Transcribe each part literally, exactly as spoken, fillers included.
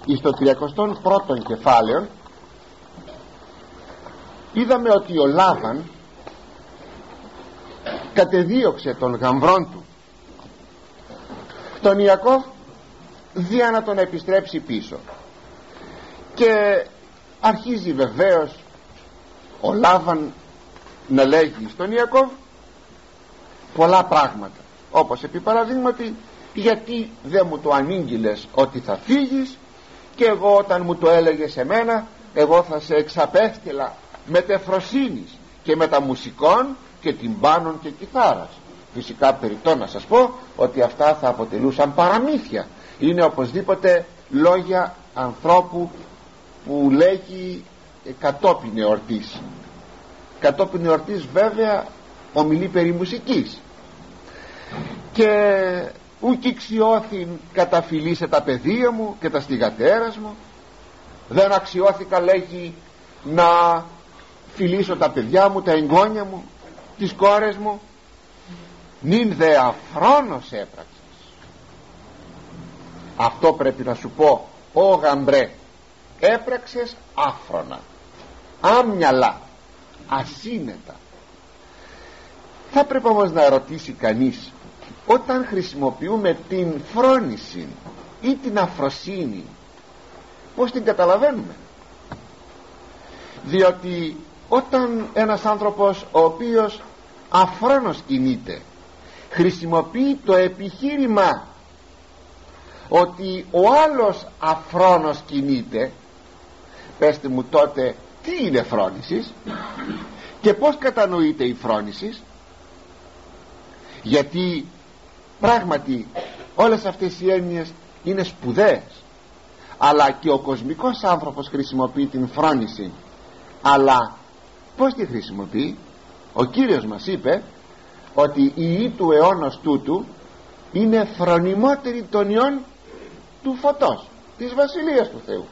εις το τριακοστό πρώτο κεφάλαιο είδαμε ότι ο Λάβαν κατεδίωξε τον γαμβρόν του τον Ιακώβ δια να τον επιστρέψει πίσω, και αρχίζει βεβαίως ο Λάβαν να λέγει στον Ιακώβ πολλά πράγματα, όπως επί παραδείγματι, γιατί δεν μου το ανήγγειλες ότι θα φύγεις, και εγώ όταν μου το έλεγες εμένα, εγώ θα σε εξαπέστειλα με τεφροσύνης και με τα μουσικών και τυμπάνων και κιθάρας. Φυσικά περιττό να σας πω ότι αυτά θα αποτελούσαν παραμύθια, είναι οπωσδήποτε λόγια ανθρώπου που λέγει κατόπιν εορτής. Κατόπιν εορτής βέβαια ομιλεί περί μουσικής. Και ουκ αξιώθην καταφυλίσε τα παιδεία μου και τα στιγατέρας μου, δεν αξιώθηκα, λέγει, να φιλήσω τα παιδιά μου, τα εγγόνια μου, τις κόρες μου. Νυν δε αφρόνος έπραξες. Αυτό πρέπει να σου πω, ο γαμπρέ, έπραξες άφρονα, άμυαλα, ασύνετα. Θα πρέπει όμως να ρωτήσει κανείς, όταν χρησιμοποιούμε την φρόνηση ή την αφροσύνη, πώς την καταλαβαίνουμε? Διότι όταν ένας άνθρωπος ο οποίος αφρόνος κινείται χρησιμοποιεί το επιχείρημα ότι ο άλλος αφρόνος κινείται, πέστε μου τότε τι είναι φρόνησης και πώς κατανοείται η φρόνησης? Γιατί πράγματι όλες αυτές οι έννοιες είναι σπουδαίες, αλλά και ο κοσμικός άνθρωπος χρησιμοποιεί την φρόνηση. Αλλά πώς τη χρησιμοποιεί? Ο Κύριος μας είπε ότι η ιή του αιώνος τούτου είναι φρονιμότερη των ιών του φωτός της Βασιλείας του Θεού.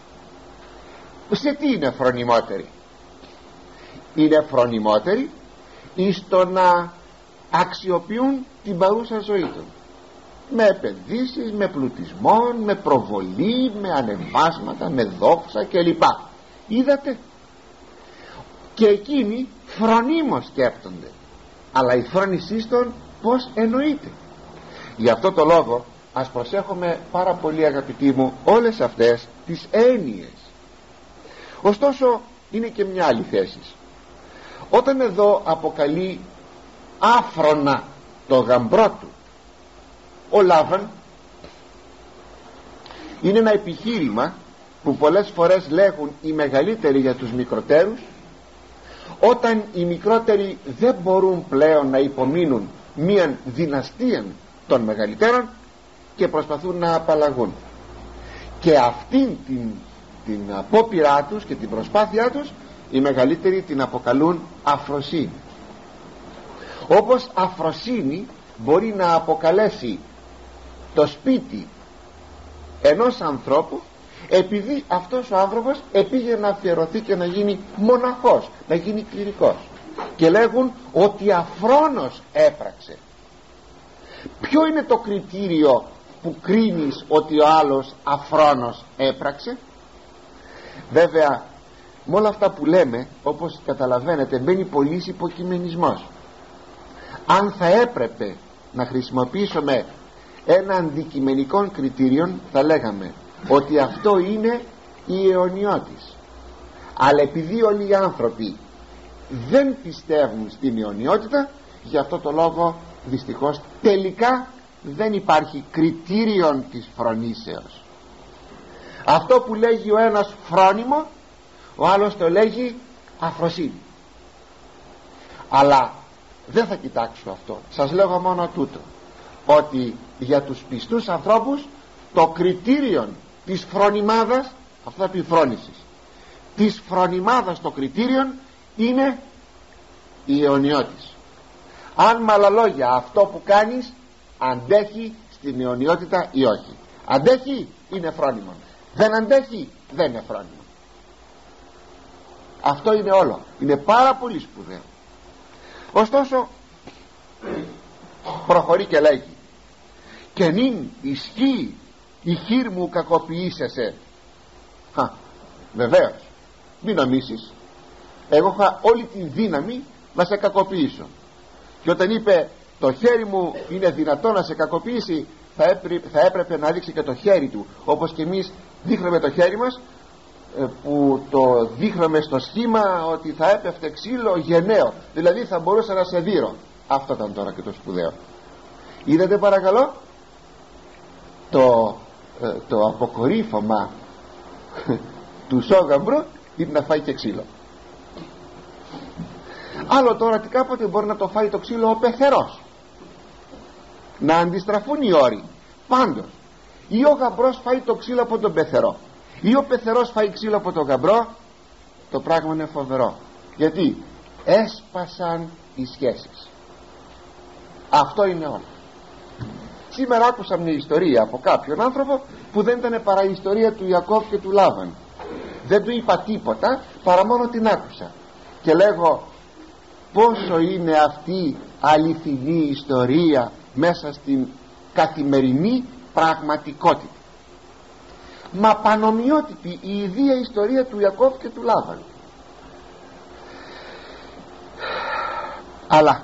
Σε τι είναι φρονιμότερη? Είναι φρονιμότερη εις το να αξιοποιούν την παρούσα ζωή του, με επενδύσεις, με πλουτισμό, με προβολή, με ανεβάσματα, με δόξα κλπ. Είδατε? Και εκείνοι φρονίμως σκέπτονται, αλλά η φρόνησή των πως εννοείται. Γι' αυτό το λόγο ας προσέχουμε πάρα πολύ, αγαπητοί μου, όλες αυτές τις έννοιες. Ωστόσο είναι και μια άλλη θέση. Όταν εδώ αποκαλεί άφρονα το γαμπρό του ο Λάβαν, είναι ένα επιχείρημα που πολλές φορές λέγουν οι μεγαλύτεροι για τους μικροτέρους, όταν οι μικρότεροι δεν μπορούν πλέον να υπομείνουν μίαν δυναστεία των μεγαλύτερων και προσπαθούν να απαλλαγούν, και αυτήν την, την απόπειρά τους και την προσπάθειά τους οι μεγαλύτεροι την αποκαλούν αφροσύνη. Όπως αφροσύνη μπορεί να αποκαλέσει το σπίτι ενός ανθρώπου, επειδή αυτός ο άνθρωπος επήγε να αφιερωθεί και να γίνει μοναχός, να γίνει κληρικός, και λέγουν ότι αφρόνος έπραξε. Ποιο είναι το κριτήριο που κρίνεις ότι ο άλλος αφρόνος έπραξε? Βέβαια με όλα αυτά που λέμε, όπως καταλαβαίνετε, μπαίνει πολύς υποκειμενισμός. Αν θα έπρεπε να χρησιμοποιήσουμε ένα αντικειμενικό κριτήριο, θα λέγαμε ότι αυτό είναι η αιωνιότης. Αλλά επειδή όλοι οι άνθρωποι δεν πιστεύουν στην αιωνιότητα, γι' αυτό το λόγο δυστυχώς τελικά δεν υπάρχει κριτήριον της φρονήσεως. Αυτό που λέγει ο ένας φρόνιμο, ο άλλος το λέγει αφροσύνη. Αλλά δεν θα κοιτάξω αυτό. Σας λέγω μόνο τούτο, ότι για τους πιστούς ανθρώπους το κριτήριο της φρονιμάδας, αυτό θα πει φρόνησης, της φρονιμάδας το κριτήριο είναι η αιωνιότης. Αν με άλλα λόγια αυτό που κάνεις αντέχει στην αιωνιότητα ή όχι. Αντέχει, είναι φρόνιμο. Δεν αντέχει, δεν είναι φρόνιμο. Αυτό είναι όλο. Είναι πάρα πολύ σπουδαίο. Ωστόσο προχωρεί και λέγει, και νυν ισχύει η χείρ μου κακοποιήσεσαι. Χα, βεβαίως, μην νομίσεις, εγώ είχα όλη τη δύναμη να σε κακοποιήσω. Και όταν είπε το χέρι μου είναι δυνατό να σε κακοποιήσει, θα έπρεπε, θα έπρεπε να δείξει και το χέρι του, όπως και εμείς δείχνουμε το χέρι μας, που το δείχναμε στο σχήμα ότι θα έπεφτε ξύλο γενναίο, δηλαδή θα μπορούσα να σε δείρω. Αυτό ήταν τώρα και το σπουδαίο. Είδατε παρακαλώ το, το αποκορύφωμα του σόγαμπρου είναι να φάει και ξύλο. Άλλο τώρα ότι κάποτε μπορεί να το φάει το ξύλο ο πεθερός, να αντιστραφούν οι όροι. Πάντως ή ο γαμπρός φάει το ξύλο από τον πεθερό ή ο πεθερός φάει ξύλο από τον γαμπρό, το πράγμα είναι φοβερό, γιατί έσπασαν οι σχέσεις. Αυτό είναι όλο. Σήμερα άκουσα μια ιστορία από κάποιον άνθρωπο που δεν ήταν παρά η ιστορία του Ιακώβ και του Λάβαν. Δεν του είπα τίποτα παρά μόνο την άκουσα και λέγω πόσο είναι αυτή αληθινή ιστορία μέσα στην καθημερινή πραγματικότητα. Μα πανομοιότυπη η ίδια ιστορία του Ιακώβ και του Λάβαν. Αλλά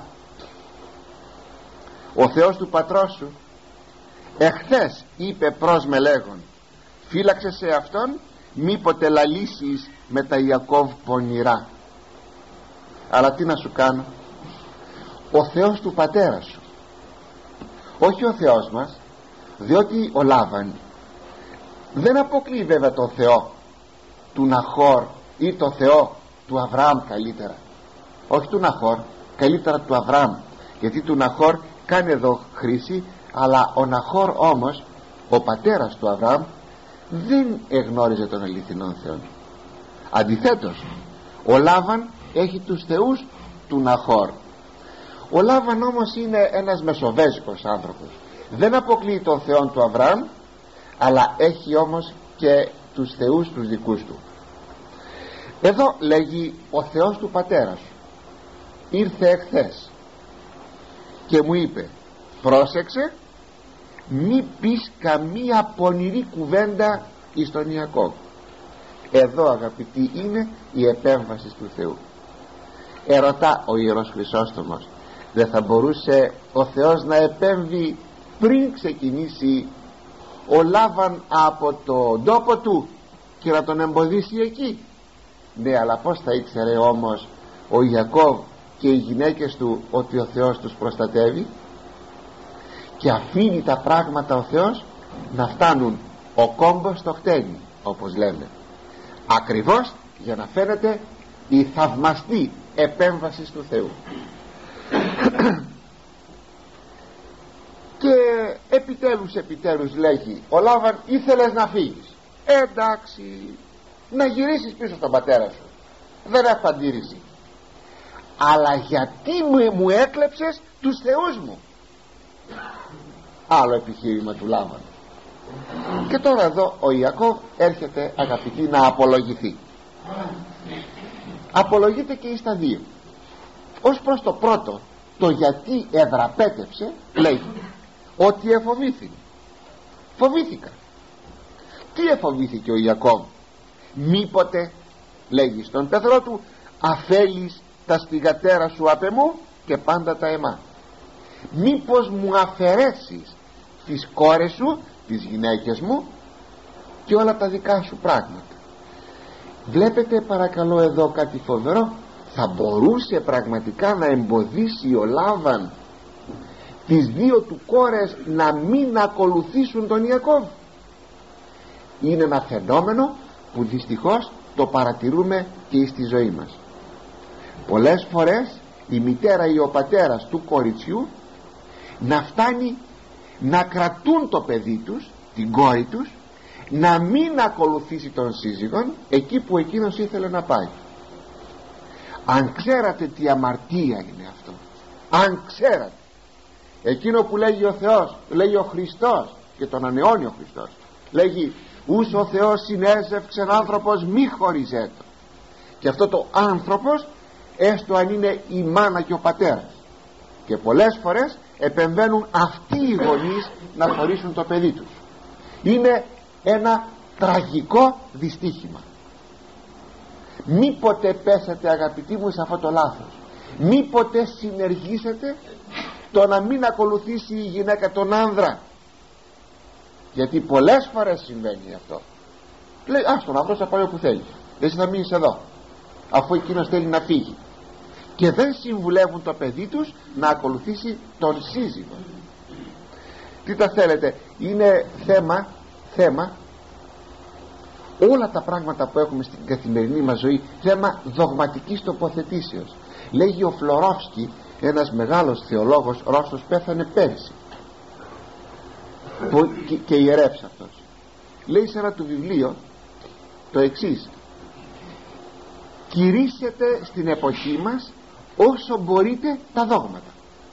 ο Θεός του πατρός σου εχθές είπε προς με λέγον, φύλαξε σε αυτόν μήποτε λαλήσεις με τα Ιακώβ πονηρά. Αλλά τι να σου κάνω, ο Θεός του πατέρα σου, όχι ο Θεός μας, διότι ο Λάβαν δεν αποκλεί βέβαια τον Θεό του Ναχόρ ή το Θεό του Αβραάμ, καλύτερα όχι του Ναχόρ, καλύτερα του Αβραάμ, γιατί του Ναχόρ κάνει εδώ χρήση, αλλά ο Ναχόρ όμως, ο πατέρας του Αβραάμ, δεν εγνώριζε τον αληθινόν Θεό. Αντιθέτως, ο Λάβαν έχει τους θεούς του Ναχόρ. Ο Λάβαν όμως είναι ένας μεσοβέζικος άνθρωπος, δεν αποκλείει τον Θεό του Αβραάμ, αλλά έχει όμως και τους θεούς τους δικούς του. Εδώ λέγει ο Θεός του πατέρα σου ήρθε εχθές και μου είπε, πρόσεξε μη πεις καμία πονηρή κουβέντα εις τον Ιακώβ. Εδώ αγαπητοί είναι η επέμβαση του Θεού. Ερωτά ο Ιερός Χρυσόστομος, δεν θα μπορούσε ο Θεός να επέμβει πριν ξεκινήσει ο Λάβαν από τον τόπο του και να τον εμποδίσει εκεί? Ναι, αλλά πως θα ήξερε όμως ο Ιακώβ και οι γυναίκες του ότι ο Θεός τους προστατεύει? Και αφήνει τα πράγματα ο Θεός να φτάνουν ο κόμπος στο χτένι, όπως λέμε, ακριβώς για να φαίνεται η θαυμαστή επέμβαση του Θεού. Και επιτέλους επιτέλους λέγει ο Λάβαν, ήθελες να φύγεις, εντάξει, να γυρίσεις πίσω στον πατέρα σου, δεν έχω αντίρρηση, αλλά γιατί μου, μου έκλεψες τους θεούς μου? Άλλο επιχείρημα του Λάβαν. Και τώρα εδώ ο Ιακώβ έρχεται αγαπητοί να απολογηθεί. Απολογείται και εις τα δύο. Ως προς το πρώτο, το γιατί εδραπέτευσε, λέει ότι εφοβήθη. Φοβήθηκα. Τι εφοβήθηκε ο Ιακώβ? Μήποτε, λέγει στον πεθρό του, αφέλεις τα σπιγατέρα σου απ' εμού και πάντα τα εμά. Μήπως μου αφαιρέσεις τις κόρες σου, τις γυναίκες μου και όλα τα δικά σου πράγματα? Βλέπετε παρακαλώ εδώ κάτι φοβερό. Θα μπορούσε πραγματικά να εμποδίσει ο Λάβαν τις δύο του κόρες να μην ακολουθήσουν τον Ιακώβ? Είναι ένα φαινόμενο που δυστυχώς το παρατηρούμε και στη ζωή μας. Πολλές φορές η μητέρα ή ο πατέρας του κοριτσιού να φτάνει να κρατούν το παιδί τους, την κόρη τους, να μην ακολουθήσει τον σύζυγον εκεί που εκείνος ήθελε να πάει. Αν ξέρατε τι αμαρτία είναι αυτό, αν ξέρατε εκείνο που λέγει ο Θεός, λέγει ο Χριστός και τον ανεώνει ο Χριστός, λέγει ους ο Θεός συνέζευξεν άνθρωπος μη χωριζέτο, και αυτό το άνθρωπος έστω αν είναι η μάνα και ο πατέρας, και πολλές φορές επεμβαίνουν αυτοί οι γονείς να χωρίσουν το παιδί τους. Είναι ένα τραγικό δυστύχημα. Μήποτε πέσετε, αγαπητοί μου, σε αυτό το λάθος. Μήποτε συνεργήσετε το να μην ακολουθήσει η γυναίκα τον άνδρα, γιατί πολλές φορές συμβαίνει αυτό. Λέει, ας τον άνδρα θα πάει όπου θέλει, εσύ θα μείνεις εδώ, αφού εκείνος θέλει να φύγει, και δεν συμβουλεύουν το παιδί τους να ακολουθήσει τον σύζυγο. Τι τα θέλετε, είναι θέμα θέμα όλα τα πράγματα που έχουμε στην καθημερινή μας ζωή, θέμα δογματικής τοποθετήσεως. Λέγει ο Φλωρόφσκι, ένας μεγάλος θεολόγος Ρώσος, πέθανε πέρσι που, και, και ιερεύς αυτός. Λέει σε ένα του βιβλίο το εξής: κηρύσσετε στην εποχή μας όσο μπορείτε τα δόγματα.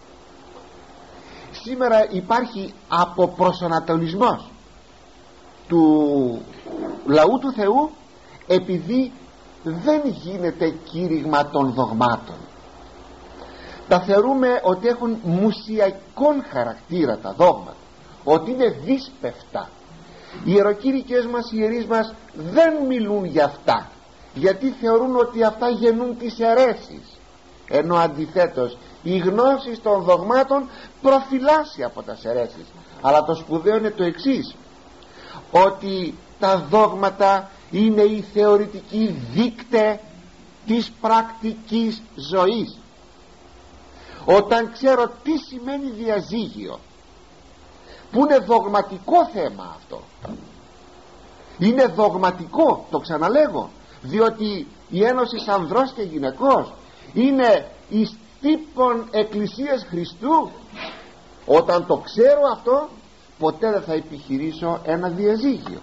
Σήμερα υπάρχει αποπροσανατολισμός του λαού του Θεού, επειδή δεν γίνεται κήρυγμα των δογμάτων. Τα θεωρούμε ότι έχουν μουσιακόν χαρακτήρα τα δόγματα, ότι είναι δύσπευτα. Οι ιεροκήρυκες μας, οι ιερείς μας δεν μιλούν για αυτά, γιατί θεωρούν ότι αυτά γεννούν τις αιρέσεις, ενώ αντιθέτως η γνώση των δογμάτων προφυλάσσει από τα αιρέσεις. Αλλά το σπουδαίο είναι το εξής, ότι τα δόγματα είναι οι θεωρητικοί δείκτε της πρακτικής ζωής. Όταν ξέρω τι σημαίνει διαζύγιο, που είναι δογματικό θέμα αυτό, είναι δογματικό, το ξαναλέγω, διότι η ένωση ανδρός και γυναικός είναι εις τύπων εκκλησίας Χριστού. Όταν το ξέρω αυτό, ποτέ δεν θα επιχειρήσω ένα διαζύγιο.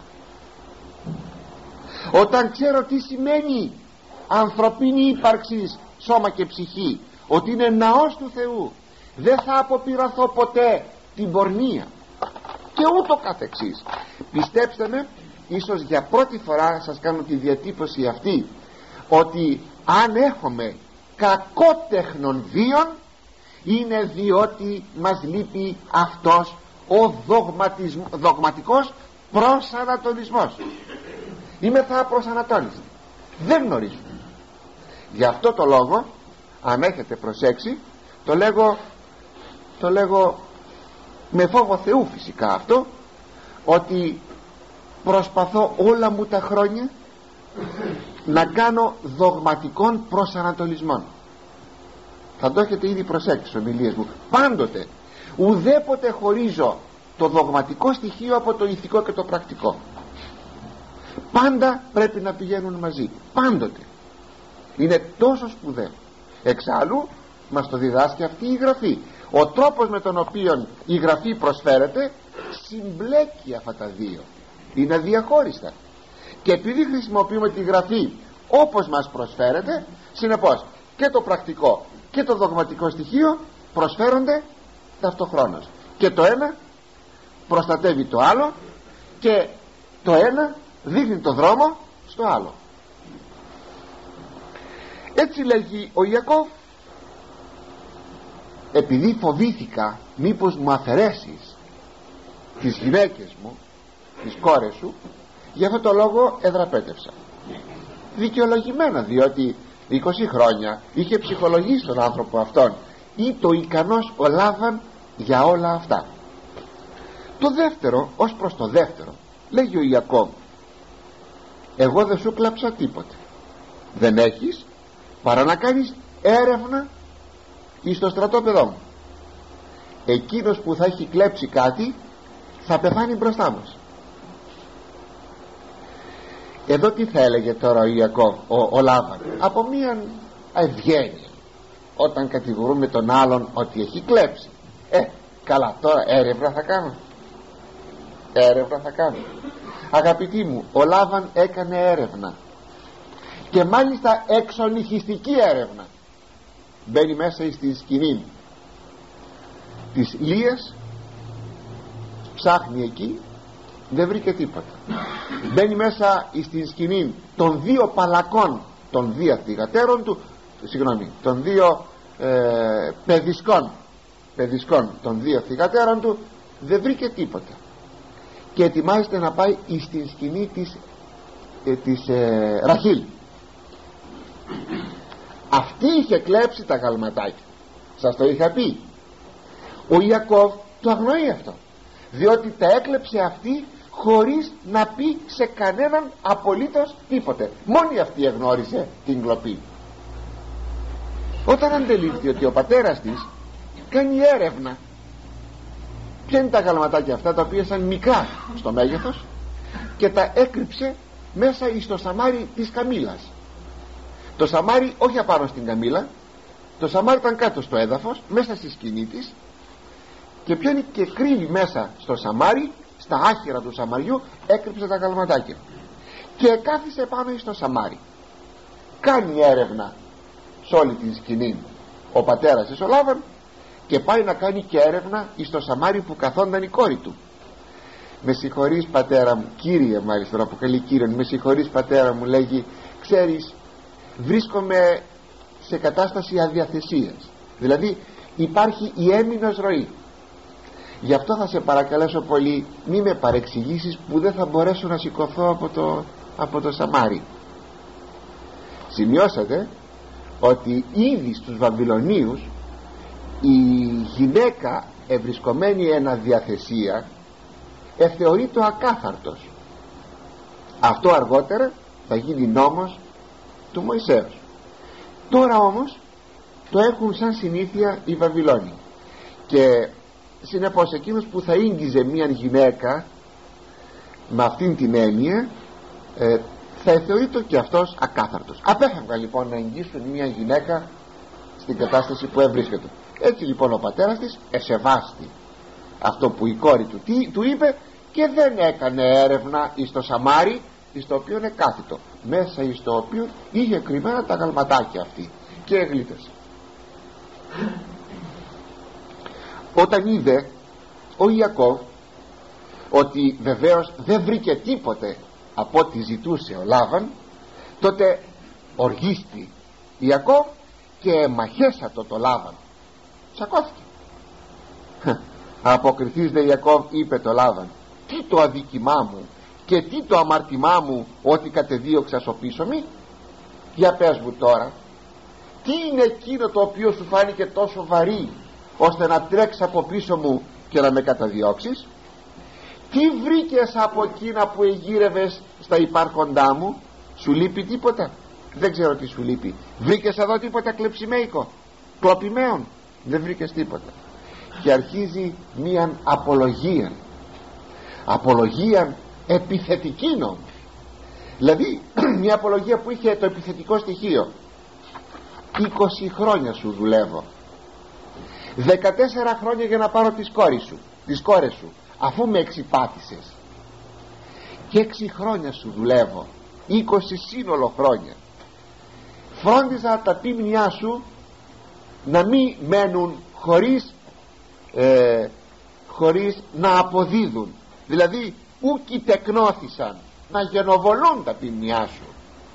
Όταν ξέρω τι σημαίνει ανθρωπίνη ύπαρξη, σώμα και ψυχή, ότι είναι ναός του Θεού, δεν θα αποπειραθώ ποτέ την πορνεία και ούτω καθεξής. Πιστέψτε με, ίσως για πρώτη φορά σας κάνω τη διατύπωση αυτή, ότι αν έχουμε κακότεχνον βίον, είναι διότι μας λείπει αυτός ο δογματικός προσανατολισμός. Είμαι θα προσανατόλιστοι, δεν γνωρίζουμε. Γι' αυτό το λόγο, αν έχετε προσέξει, το λέγω το λέγω με φόβο Θεού φυσικά αυτό, ότι προσπαθώ όλα μου τα χρόνια να κάνω δογματικών προσανατολισμών. Θα το έχετε ήδη προσέξει στις ομιλίες μου. Πάντοτε, ουδέποτε χωρίζω το δογματικό στοιχείο από το ηθικό και το πρακτικό. Πάντα πρέπει να πηγαίνουν μαζί, πάντοτε. Είναι τόσο σπουδαίο. Εξάλλου μας το διδάσκει αυτή η Γραφή. Ο τρόπος με τον οποίο η Γραφή προσφέρεται συμπλέκει αυτά τα δύο, είναι αδιαχώριστα. Και επειδή χρησιμοποιούμε τη Γραφή όπως μας προσφέρεται, συνεπώς και το πρακτικό και το δογματικό στοιχείο προσφέρονται ταυτοχρόνως, και το ένα προστατεύει το άλλο, και το ένα δείχνει το δρόμο στο άλλο. Έτσι λέγει ο Ιακώβ: επειδή φοβήθηκα μήπως μου αφαιρέσεις τις γυναίκες μου, τις κόρες σου, γι' αυτό το λόγο εδραπέτευσα. Δικαιολογημένα, διότι είκοσι χρόνια είχε ψυχολογήσει τον άνθρωπο αυτόν, ή το ικανός ο Λάβαν για όλα αυτά. Το δεύτερο, ως προς το δεύτερο, λέγει ο Ιακώβ: εγώ δεν σου κλάψα τίποτε. Δεν έχεις παρά να κάνεις έρευνα εις το στρατόπεδό μου. Εκείνος που θα έχει κλέψει κάτι θα πεθάνει μπροστά μας. Εδώ τι θα έλεγε τώρα ο Ιακώβ, ο, ο Λάβαν? Από μίαν ευγένεια, όταν κατηγορούμε τον άλλον ότι έχει κλέψει, ε, καλά, τώρα έρευνα θα κάνω. Έρευνα θα κάνω. Αγαπητοί μου, ο Λάβαν έκανε έρευνα, και μάλιστα εξονυχιστική έρευνα. Μπαίνει μέσα στην σκηνή της Λίας, ψάχνει εκεί, δεν βρήκε τίποτα. Μπαίνει μέσα στην σκηνή των δύο παλακών των δύο θυγατέρων του, συγγνώμη, των δύο ε, παιδισκών, παιδισκών των δύο θυγατέρων του, δεν βρήκε τίποτα. και ετοιμάζεται να πάει στην σκηνή της, ε, της ε, Ραχήλ. Αυτή είχε κλέψει τα γαλματάκια, σας το είχα πει. Ο Ιακώβ το αγνοεί αυτό, διότι τα έκλεψε αυτή χωρίς να πει σε κανέναν απολύτως τίποτε. Μόνη αυτή εγνώριζε την κλοπή. Όταν αντελήφθη ότι ο πατέρας της κάνει έρευνα ποια είναι τα γαλματάκια αυτά, τα οποία ήταν μικρά στο μέγεθος, και τα έκρυψε μέσα στο σαμάρι της καμήλας. Το σαμάρι όχι απάνω στην καμήλα, το σαμάρι ήταν κάτω στο έδαφος, μέσα στη σκηνή της, και πιάνει και κρύβει μέσα στο σαμάρι, στα άχυρα του σαμαριού έκρυψε τα γαλματάκια και κάθισε πάνω στο σαμάρι. Κάνει έρευνα σε όλη την σκηνή ο πατέρας της ο Λάβαν, και πάει να κάνει και έρευνα στο σαμάρι που καθόνταν η κόρη του. Με συγχωρείς πατέρα μου, κύριε, μάλιστα τον αποκαλεί κύριον, με συγχωρείς πατέρα μου, λέγει, ξέρεις, βρίσκομαι σε κατάσταση αδιαθεσίας, δηλαδή υπάρχει η έμεινος ροή, γι' αυτό θα σε παρακαλέσω πολύ μη με παρεξηγήσεις που δεν θα μπορέσω να σηκωθώ από το, από το σαμάρι. Σημειώσατε ότι ήδη στους Βαβυλωνίους η γυναίκα ευρισκομένη εν αδιαθεσία εθεωρείται το ακάθαρτος. Αυτό αργότερα θα γίνει νόμος του Μωυσέως. Τώρα όμως το έχουν σαν συνήθεια οι Βαβυλώνοι, και συνεπώς εκείνος που θα ίγγιζε μια γυναίκα με αυτήν την έννοια ε, θα θεωρείται και αυτός ακάθαρτος. Απέφευγαν λοιπόν να εγγύσουν μια γυναίκα στην κατάσταση που έβρισκεται. Έτσι λοιπόν ο πατέρας της εσεβάστη αυτό που η κόρη του τι, του είπε, και δεν έκανε έρευνα εις το σαμάρι εις το οποίο είναι κάθιτο, μέσα εις το οποίο είχε κρυμμένα τα γαλματάκια αυτή, και εγλίτωσε. Όταν είδε ο Ιακώβ ότι βεβαίως δεν βρήκε τίποτε από ό,τι ζητούσε ο Λάβαν, τότε οργίστη Ιακώβ και μαχέσατο το Λάβαν, τσακώθηκε. Αποκριθείς δε Ιακώβ, είπε το Λάβαν, τι το αδίκημά μου και τι το αμαρτημά μου ότι κατεδίωξα ο πίσω μη? Για πες μου τώρα, τι είναι εκείνο το οποίο σου φάνηκε τόσο βαρύ ώστε να τρέξεις από πίσω μου και να με καταδιώξεις? Τι βρήκες από εκείνα που εγείρευες στα υπάρχοντά μου? Σου λείπει τίποτα? Δεν ξέρω τι σου λείπει. Βρήκες εδώ τίποτα κλεψιμέικο, κλοπημαίων? Δεν βρήκες τίποτα. Και αρχίζει μίαν απολογία, απολογία επιθετική όμως, δηλαδή μια απολογία που είχε το επιθετικό στοιχείο. είκοσι χρόνια σου δουλεύω, δεκατέσσερα χρόνια για να πάρω τις κόρες σου, τις κόρες σου, αφού με εξυπάτησες, και έξι χρόνια σου δουλεύω, είκοσι σύνολο χρόνια. Φρόντιζα τα πίμνιά σου να μην μένουν χωρίς ε, χωρίς να αποδίδουν, δηλαδή ούκοι τεκνώθησαν να γενοβολούν τα πίμνιά σου.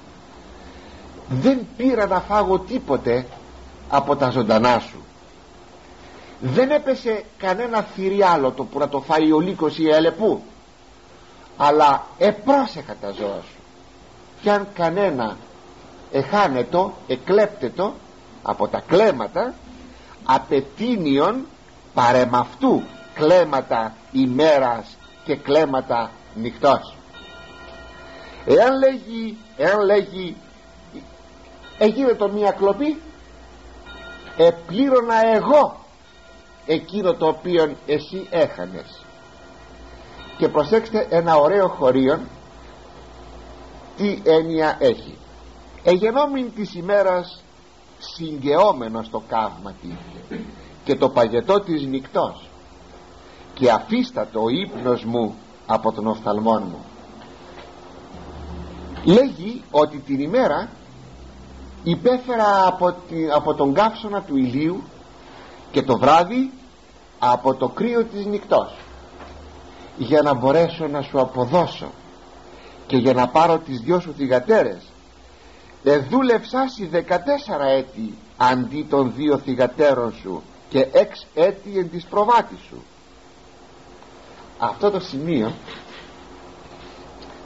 Δεν πήρα να φάγω τίποτε από τα ζωντανά σου, δεν έπεσε κανένα θηριάλωτο που να το φάει ο λύκος ή η αλεπού, αλλά επρόσεχα τα ζώα σου, κι αν κανένα εχάνετο, εκλέπτετο από τα κλέματα, απετίνιον παρεμαυτού κλέματα ημέρας και κλέματα νυχτός. Εάν λέγει, εάν λέγει έγινε το μία κλοπή, επλήρωνα εγώ εκείνο το οποίο εσύ έχανες. Και προσέξτε ένα ωραίο χωρίον τι έννοια έχει. Εγενόμην της ημέρας συγκαιόμενο στο καύματι και το παγετό της νυκτός, και αφίστατο ο ύπνος μου από τον οφθαλμόν μου. Λέγει ότι την ημέρα υπέφερα από, τη, από τον καύσωνα του ηλίου, και το βράδυ από το κρύο της νυκτός, για να μπορέσω να σου αποδώσω και για να πάρω τις δυο σου θυγατέρες. Εδούλευσάσι δεκατέσσερα έτη αντί των δύο θυγατέρων σου και έξ έτη εν της προβάτης σου. Αυτό το σημείο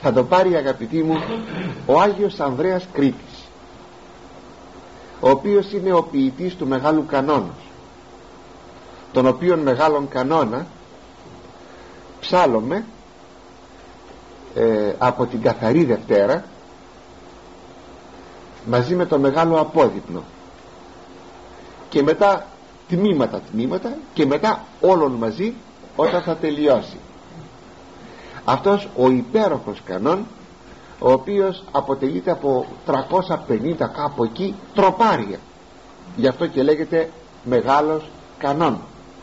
θα το πάρει, αγαπητοί μου, ο Άγιος Ανδρέας Κρήτης, ο οποίος είναι ο ποιητής του Μεγάλου Κανόνος, τον οποίον μεγάλον κανόνα ψάλλομαι ε, από την Καθαρή Δευτέρα μαζί με το Μεγάλο Απόδειπνο, και μετά τμήματα τμήματα και μετά όλων μαζί όταν θα τελειώσει αυτός ο υπέροχος κανόν, ο οποίος αποτελείται από τριακόσια πενήντα κάπου εκεί τροπάρια, γι' αυτό και λέγεται Μεγάλος Κανόν.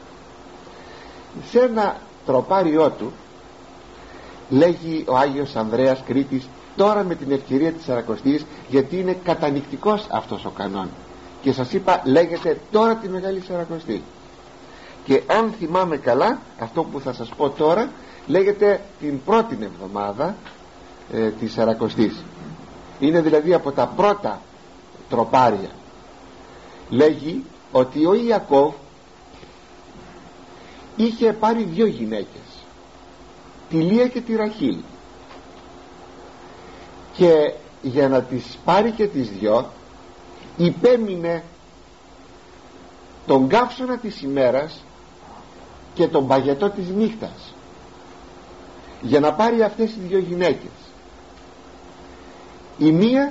Σε ένα τροπάριό του λέγει ο Άγιος Ανδρέας Κρήτης, τώρα με την ευκαιρία της Σαρακοστής, γιατί είναι κατανυκτικός αυτός ο κανόν, και σας είπα λέγεται τώρα τη Μεγάλη Σαρακοστή, και αν θυμάμαι καλά αυτό που θα σας πω τώρα λέγεται την πρώτη εβδομάδα ε, της Σαρακοστής, είναι δηλαδή από τα πρώτα τροπάρια. Λέγει ότι ο Ιακώβ είχε πάρει δύο γυναίκες, τη Λία και τη Ραχήλ, και για να τις πάρει και τις δυο υπέμεινε τον καύσωνα της ημέρας και τον παγετό της νύχτας για να πάρει αυτές οι δύο γυναίκες. Η μία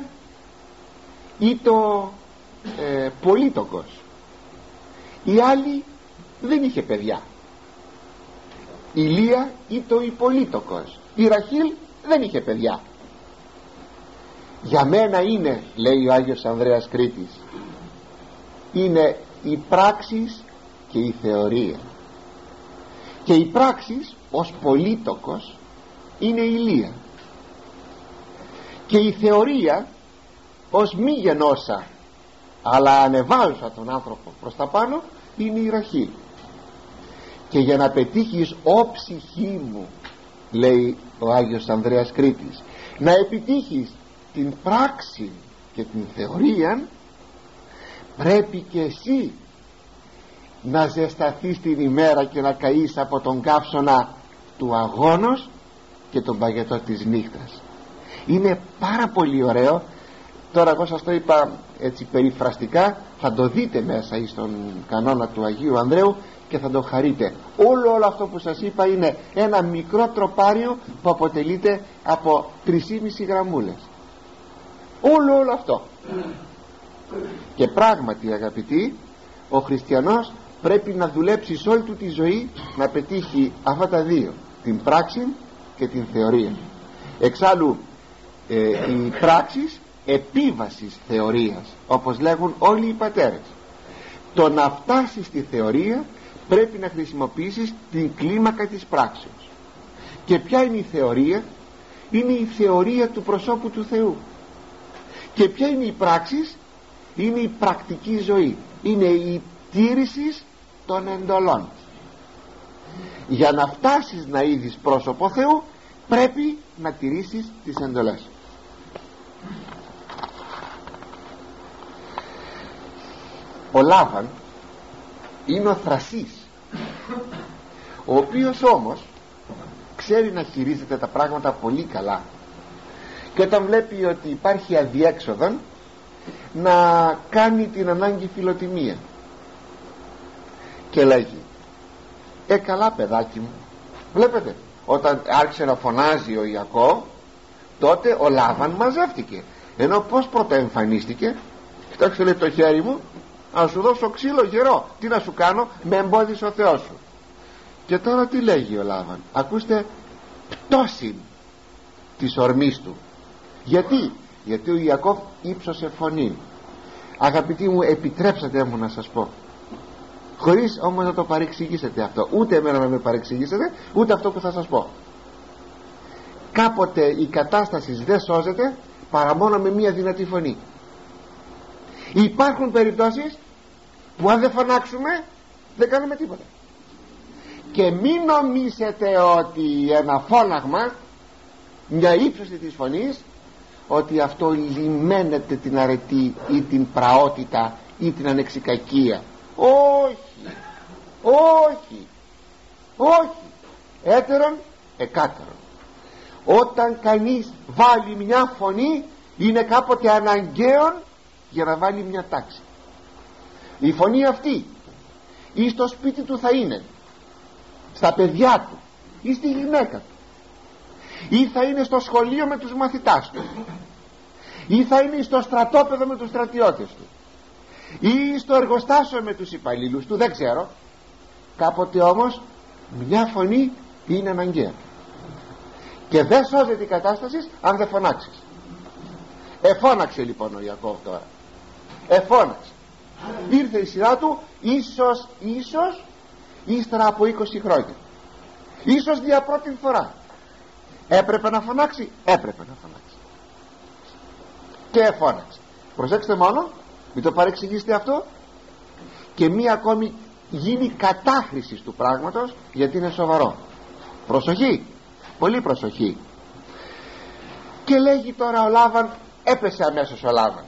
ήταν ε, πολίτοκος, η άλλη δεν είχε παιδιά. Η Λία ήταν η πολίτοκος, η Ραχήλ δεν είχε παιδιά. Για μένα είναι, λέει ο Άγιος Ανδρέας Κρήτης, είναι η πράξεις και η θεωρία, και η πράξεις ως πολίτοκος είναι η Λία, και η θεωρία ως μη γενόσα αλλά ανεβάζουσα τον άνθρωπο προς τα πάνω είναι η Ραχήλ. Και για να πετύχεις, «Ω ψυχή μου», λέει ο Άγιος Ανδρέας Κρήτης, να επιτύχεις την πράξη και την θεωρία, πρέπει και εσύ να ζεσταθείς την ημέρα και να καείς από τον καύσωνα του αγώνος και τον παγετό της νύχτας. Είναι πάρα πολύ ωραίο. Τώρα εγώ σας το είπα έτσι περιφραστικά, θα το δείτε μέσα εις τον κανόνα του Αγίου Ανδρέου και θα το χαρείτε. Όλο, όλο αυτό που σας είπα είναι ένα μικρό τροπάριο που αποτελείται από τρεις και μισή γραμμούλες. Όλο όλο αυτό. Και πράγματι, αγαπητοί, ο χριστιανός πρέπει να δουλέψει σε όλη του τη ζωή να πετύχει αυτά τα δύο, την πράξη και την θεωρία. Εξάλλου ε, οι πράξεις επίβασης θεωρίας, όπως λέγουν όλοι οι πατέρες. Το να φτάσεις στη θεωρία πρέπει να χρησιμοποιήσεις την κλίμακα της πράξεως. Και ποια είναι η θεωρία? Είναι η θεωρία του προσώπου του Θεού. Και ποια είναι η πράξης? Είναι η πρακτική ζωή, είναι η τήρηση των εντολών. Για να φτάσεις να είδεις πρόσωπο Θεού πρέπει να τηρήσεις τις εντολές. Ο Λάβαν είναι ο Θρασής, ο οποίος όμως ξέρει να χειρίζεται τα πράγματα πολύ καλά, και όταν βλέπει ότι υπάρχει αδιέξοδον να κάνει την ανάγκη φιλοτιμία και λέγει, ε καλά παιδάκι μου. Βλέπετε, όταν άρχισε να φωνάζει ο Ιακώβ, τότε ο Λάβαν μαζεύτηκε, ενώ πως πρώτα εμφανίστηκε? Κοιτάξτε, λέει, το χέρι μου, να σου δώσω ξύλο γερό, τι να σου κάνω, με εμπόδισε ο Θεός σου. Και τώρα τι λέγει ο Λάβαν? Ακούστε, πτώση της ορμής του. Γιατί? Γιατί ο Ιακώβ ύψωσε φωνή. Αγαπητοί μου, επιτρέψατε μου να σας πω, χωρίς όμως να το παρεξηγήσετε αυτό, ούτε εμένα να με παρεξηγήσετε, ούτε αυτό που θα σας πω. Κάποτε η κατάσταση δεν σώζεται παρά μόνο με μία δυνατή φωνή. Υπάρχουν περιπτώσεις που αν δεν φωνάξουμε δεν κάνουμε τίποτα. Και μην νομίσετε ότι ένα φώναγμα, μια ύψωση της φωνής, ότι αυτό λιμένεται την αρετή ή την πραότητα ή την ανεξικακία. Όχι, όχι, όχι. Έτερον εκάτερον. όταν κανείς βάλει μια φωνή, είναι κάποτε αναγκαίο για να βάλει μια τάξη. Η φωνή αυτή ή στο σπίτι του θα είναι, στα παιδιά του ή στη γυναίκα του, ή θα είναι στο σχολείο με τους μαθητάς του, ή θα είναι στο στρατόπεδο με τους στρατιώτες του, ή στο εργοστάσιο με τους υπαλλήλους του, δεν ξέρω. Κάποτε όμως μια φωνή είναι αναγκαία και δεν σώζεται η κατάσταση αν δεν φωνάξεις. Εφώναξε λοιπόν ο Ιακώβ τώρα, εφώναξε. Ήρθε η σειρά του, ίσως, ίσως ύστερα από είκοσι χρόνια, ίσως για πρώτη φορά. Έπρεπε να φωνάξει, έπρεπε να φωνάξει και εφώναξε. Προσέξτε μόνο, μην το παρεξηγήσετε αυτό. Και μία ακόμη γίνει κατάχρηση του πράγματος, γιατί είναι σοβαρό. Προσοχή, πολύ προσοχή. Και λέγει τώρα ο Λάβαν, έπεσε αμέσως ο Λάβαν,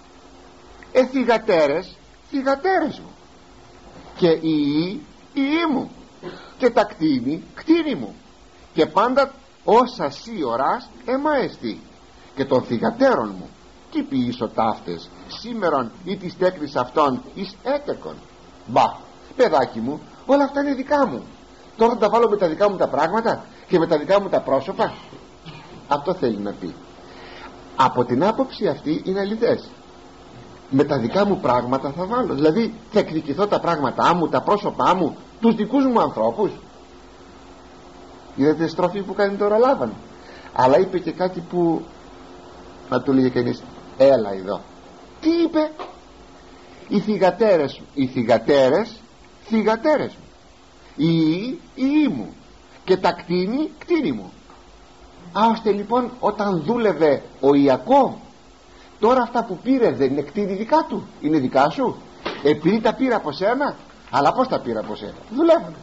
ε θυγατέρες, θυγατέρες μου, και οι ιοί, ιοί μου, και τα κτίνη, κτίνη μου, και πάντα όσα σύ οράς εμαέστη, και των θυγατέρων μου τι ποιήσω ταύτες σήμερον ή της τέκνης αυτών εις έκεκον. Μπα, παιδάκι μου, όλα αυτά είναι δικά μου, τώρα θα τα βάλω με τα δικά μου τα πράγματα και με τα δικά μου τα πρόσωπα. Αυτό θέλει να πει. Από την άποψη αυτή είναι αληθές. Με τα δικά μου πράγματα θα βάλω, δηλαδή θα εκδικηθώ τα πράγματά μου, τα πρόσωπά μου, τους δικούς μου ανθρώπους. Είδατε τη στροφή που κάνει τώρα Λάβαν. Αλλά είπε και κάτι που να του λέγε κανείς, έλα εδώ. Τι είπε? Οι θυγατέρες, οι θυγατέρες, θυγατέρες μου, οι ιοί, ιοί μου, και τα κτίνη, κτίνη μου. Α, ώστε λοιπόν όταν δούλευε ο Ιακώβ, τώρα αυτά που πήρε δεν είναι κτίνη δικά του, είναι δικά σου, επειδή τα πήρα από σένα. Αλλά πως τα πήρα από σένα? Δουλεύοντας.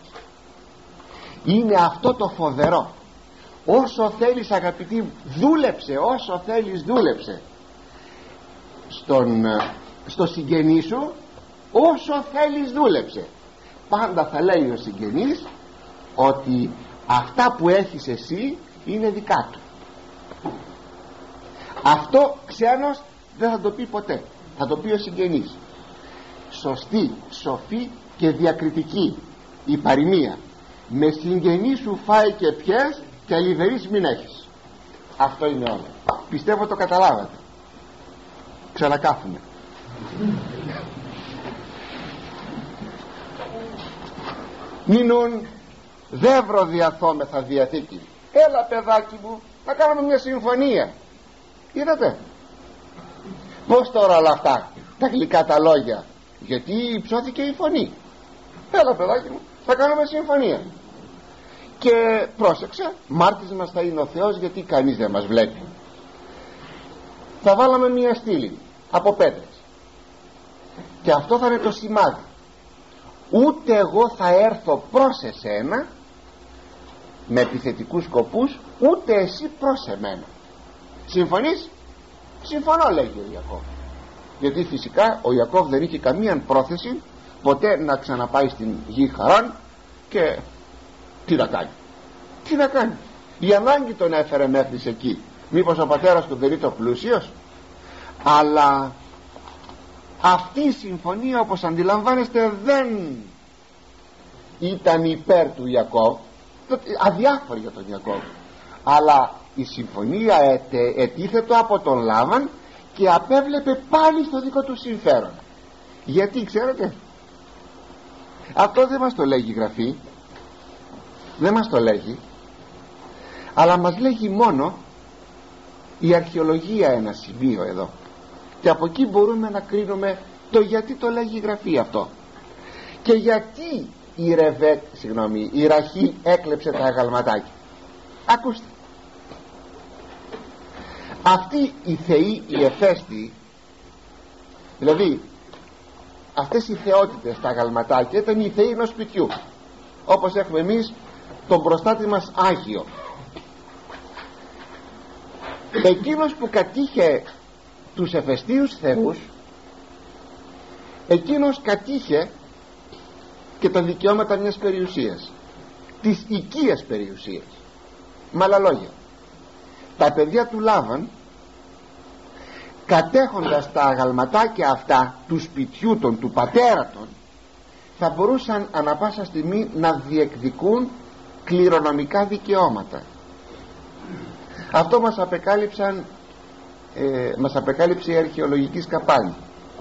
Είναι αυτό το φοβερό. Όσο θέλεις αγαπητοί μου, δούλεψε, όσο θέλεις δούλεψε στον, στο συγγενή σου, όσο θέλεις δούλεψε. Πάντα θα λέει ο συγγενής ότι αυτά που έχεις εσύ είναι δικά του. Αυτό ξένος δεν θα το πει ποτέ, θα το πει ο συγγενής. Σωστή, σοφή και διακριτική η παροιμία, με συγγενή σου φάει και πιες και αλιβερείς μην έχεις. Αυτό είναι όλο. Πιστεύω το καταλάβατε. Ξανακάθουμε. Μείνουν δεύρο διαθόμεθα διαθήκη. Έλα παιδάκι μου, να κάνουμε μια συμφωνία. Είδατε πως τώρα όλα αυτά τα γλυκά τα λόγια, γιατί υψώθηκε η φωνή. Έλα παιδάκι μου, θα κάνουμε συμφωνία. Και πρόσεξε, μάρτης μας θα είναι ο Θεός, γιατί κανείς δεν μας βλέπει. Θα βάλαμε μια στήλη από πέτρες και αυτό θα είναι το σημάδι. Ούτε εγώ θα έρθω προς εσένα με επιθετικούς σκοπούς, ούτε εσύ προς εμένα. Συμφωνείς? Συμφωνώ, λέγει ο Ιακώβ. Γιατί φυσικά ο Ιακώβ δεν είχε καμία πρόθεση ποτέ να ξαναπάει στην γη Χαράν. Και τι να κάνει, τι να κάνει, η ανάγκη τον έφερε μέχρι εκεί. Μήπως ο πατέρας του δεν ήταν πλούσιος? Αλλά αυτή η συμφωνία, όπως αντιλαμβάνεστε, δεν ήταν υπέρ του Ιακώβ, αδιάφορη για τον Ιακώβ. Αλλά η συμφωνία ετε, ετίθετο από τον Λάβαν και απέβλεπε πάλι στο δικό του συμφέρον. Γιατί ξέρετε, αυτό δεν μας το λέγει η Γραφή, δεν μας το λέγει, αλλά μας λέγει μόνο η αρχαιολογία ένα σημείο εδώ, και από εκεί μπορούμε να κρίνουμε το γιατί το λέγει η Γραφή αυτό και γιατί η Ρεβέκ, συγγνώμη, η Ραχήλ έκλεψε τα αγαλματάκια. Ακούστε, αυτοί οι θεοί, οι εφέστοι, δηλαδή αυτές οι θεότητες, τα αγαλματάκια, ήταν οι θεοί ενός σπιτιού, όπως έχουμε εμείς τον προστάτη μας Άγιο. Εκείνος που κατήχε τους εφεστίους θεούς, εκείνος κατήχε και τα δικαιώματα μιας περιουσίας, της οικίας περιουσίας. Με άλλα λόγια, τα παιδιά του Λάβαν, κατέχοντας τα αγαλματάκια αυτά του σπιτιού των, του πατέρα των, θα μπορούσαν ανα πάσα στιγμή να διεκδικούν κληρονομικά δικαιώματα. Αυτό μας απεκάλυψαν ε, μας απεκάλυψε η αρχαιολογική σκαπάνη.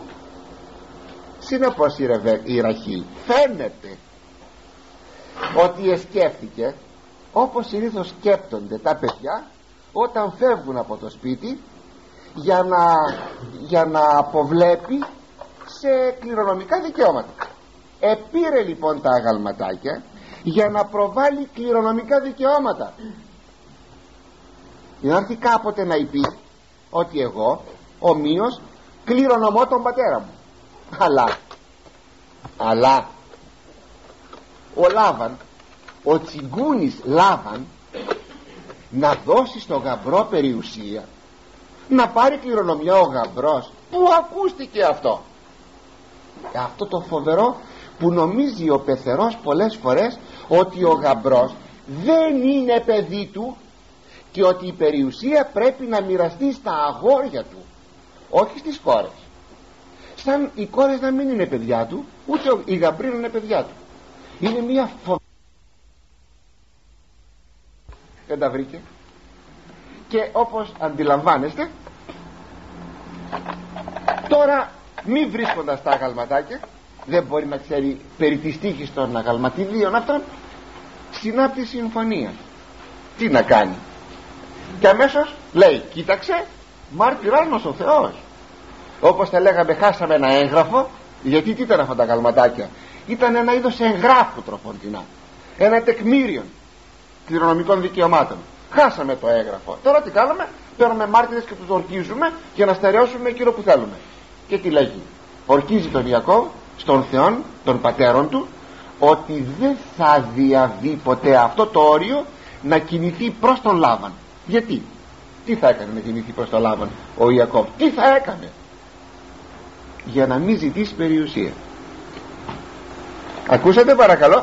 Συνεπώς η, Ρεβε, η Ραχήλ φαίνεται ότι εσκέφτηκε όπως συνήθως σκέπτονται τα παιδιά όταν φεύγουν από το σπίτι, για να, για να αποβλέπει σε κληρονομικά δικαιώματα. Επήρε λοιπόν τα αγαλματάκια για να προβάλλει κληρονομικά δικαιώματα, για να έρθει κάποτε να πει ότι εγώ ομοίως κληρονομώ τον πατέρα μου. Αλλά αλλά ο Λάβαν, ο τσιγκούνης Λάβαν, να δώσει στο γαμπρό περιουσία, να πάρει κληρονομιά ο γαμπρός, πού ακούστηκε αυτό? Αυτό το φοβερό που νομίζει ο πεθερός πολλές φορές ότι ο γαμπρός δεν είναι παιδί του και ότι η περιουσία πρέπει να μοιραστεί στα αγόρια του, όχι στις κόρες. Σαν οι κόρες να μην είναι παιδιά του, ούτε οι γαμπροί να είναι παιδιά του. Είναι μια φοβερή. Δεν τα βρήκε. Και όπως αντιλαμβάνεστε, τώρα μη βρίσκοντας τα αγαλματάκια, δεν μπορεί να ξέρει περί της τύχης των αγαλματιδίων αυτών, συνάπτει συμφωνία. Τι να κάνει? Και αμέσως λέει, κοίταξε, μάρτυράς μας ο Θεός. Όπως θα λέγαμε, χάσαμε ένα έγγραφο. Γιατί τι ήταν αυτά τα αγαλματάκια? Ήταν ένα είδος εγγράφου τροφοντινά, ένα τεκμήριο κληρονομικών δικαιωμάτων. Χάσαμε το έγγραφο. Τώρα τι κάνουμε? Παίρνουμε μάρτυρες και τους ορκίζουμε για να στερεώσουμε εκείνο που θέλουμε. Και τι λέγει? Ορκίζει τον Ιακώβ στον Θεόν, τον πατέρων του, ότι δεν θα διαβεί ποτέ αυτό το όριο να κινηθεί προς τον Λάβαν. Γιατί? Τι θα έκανε να κινηθεί προς τον Λάβαν ο Ιακώβ? Τι θα έκανε? Για να μην ζητήσει περιουσία. Ακούσατε παρακαλώ?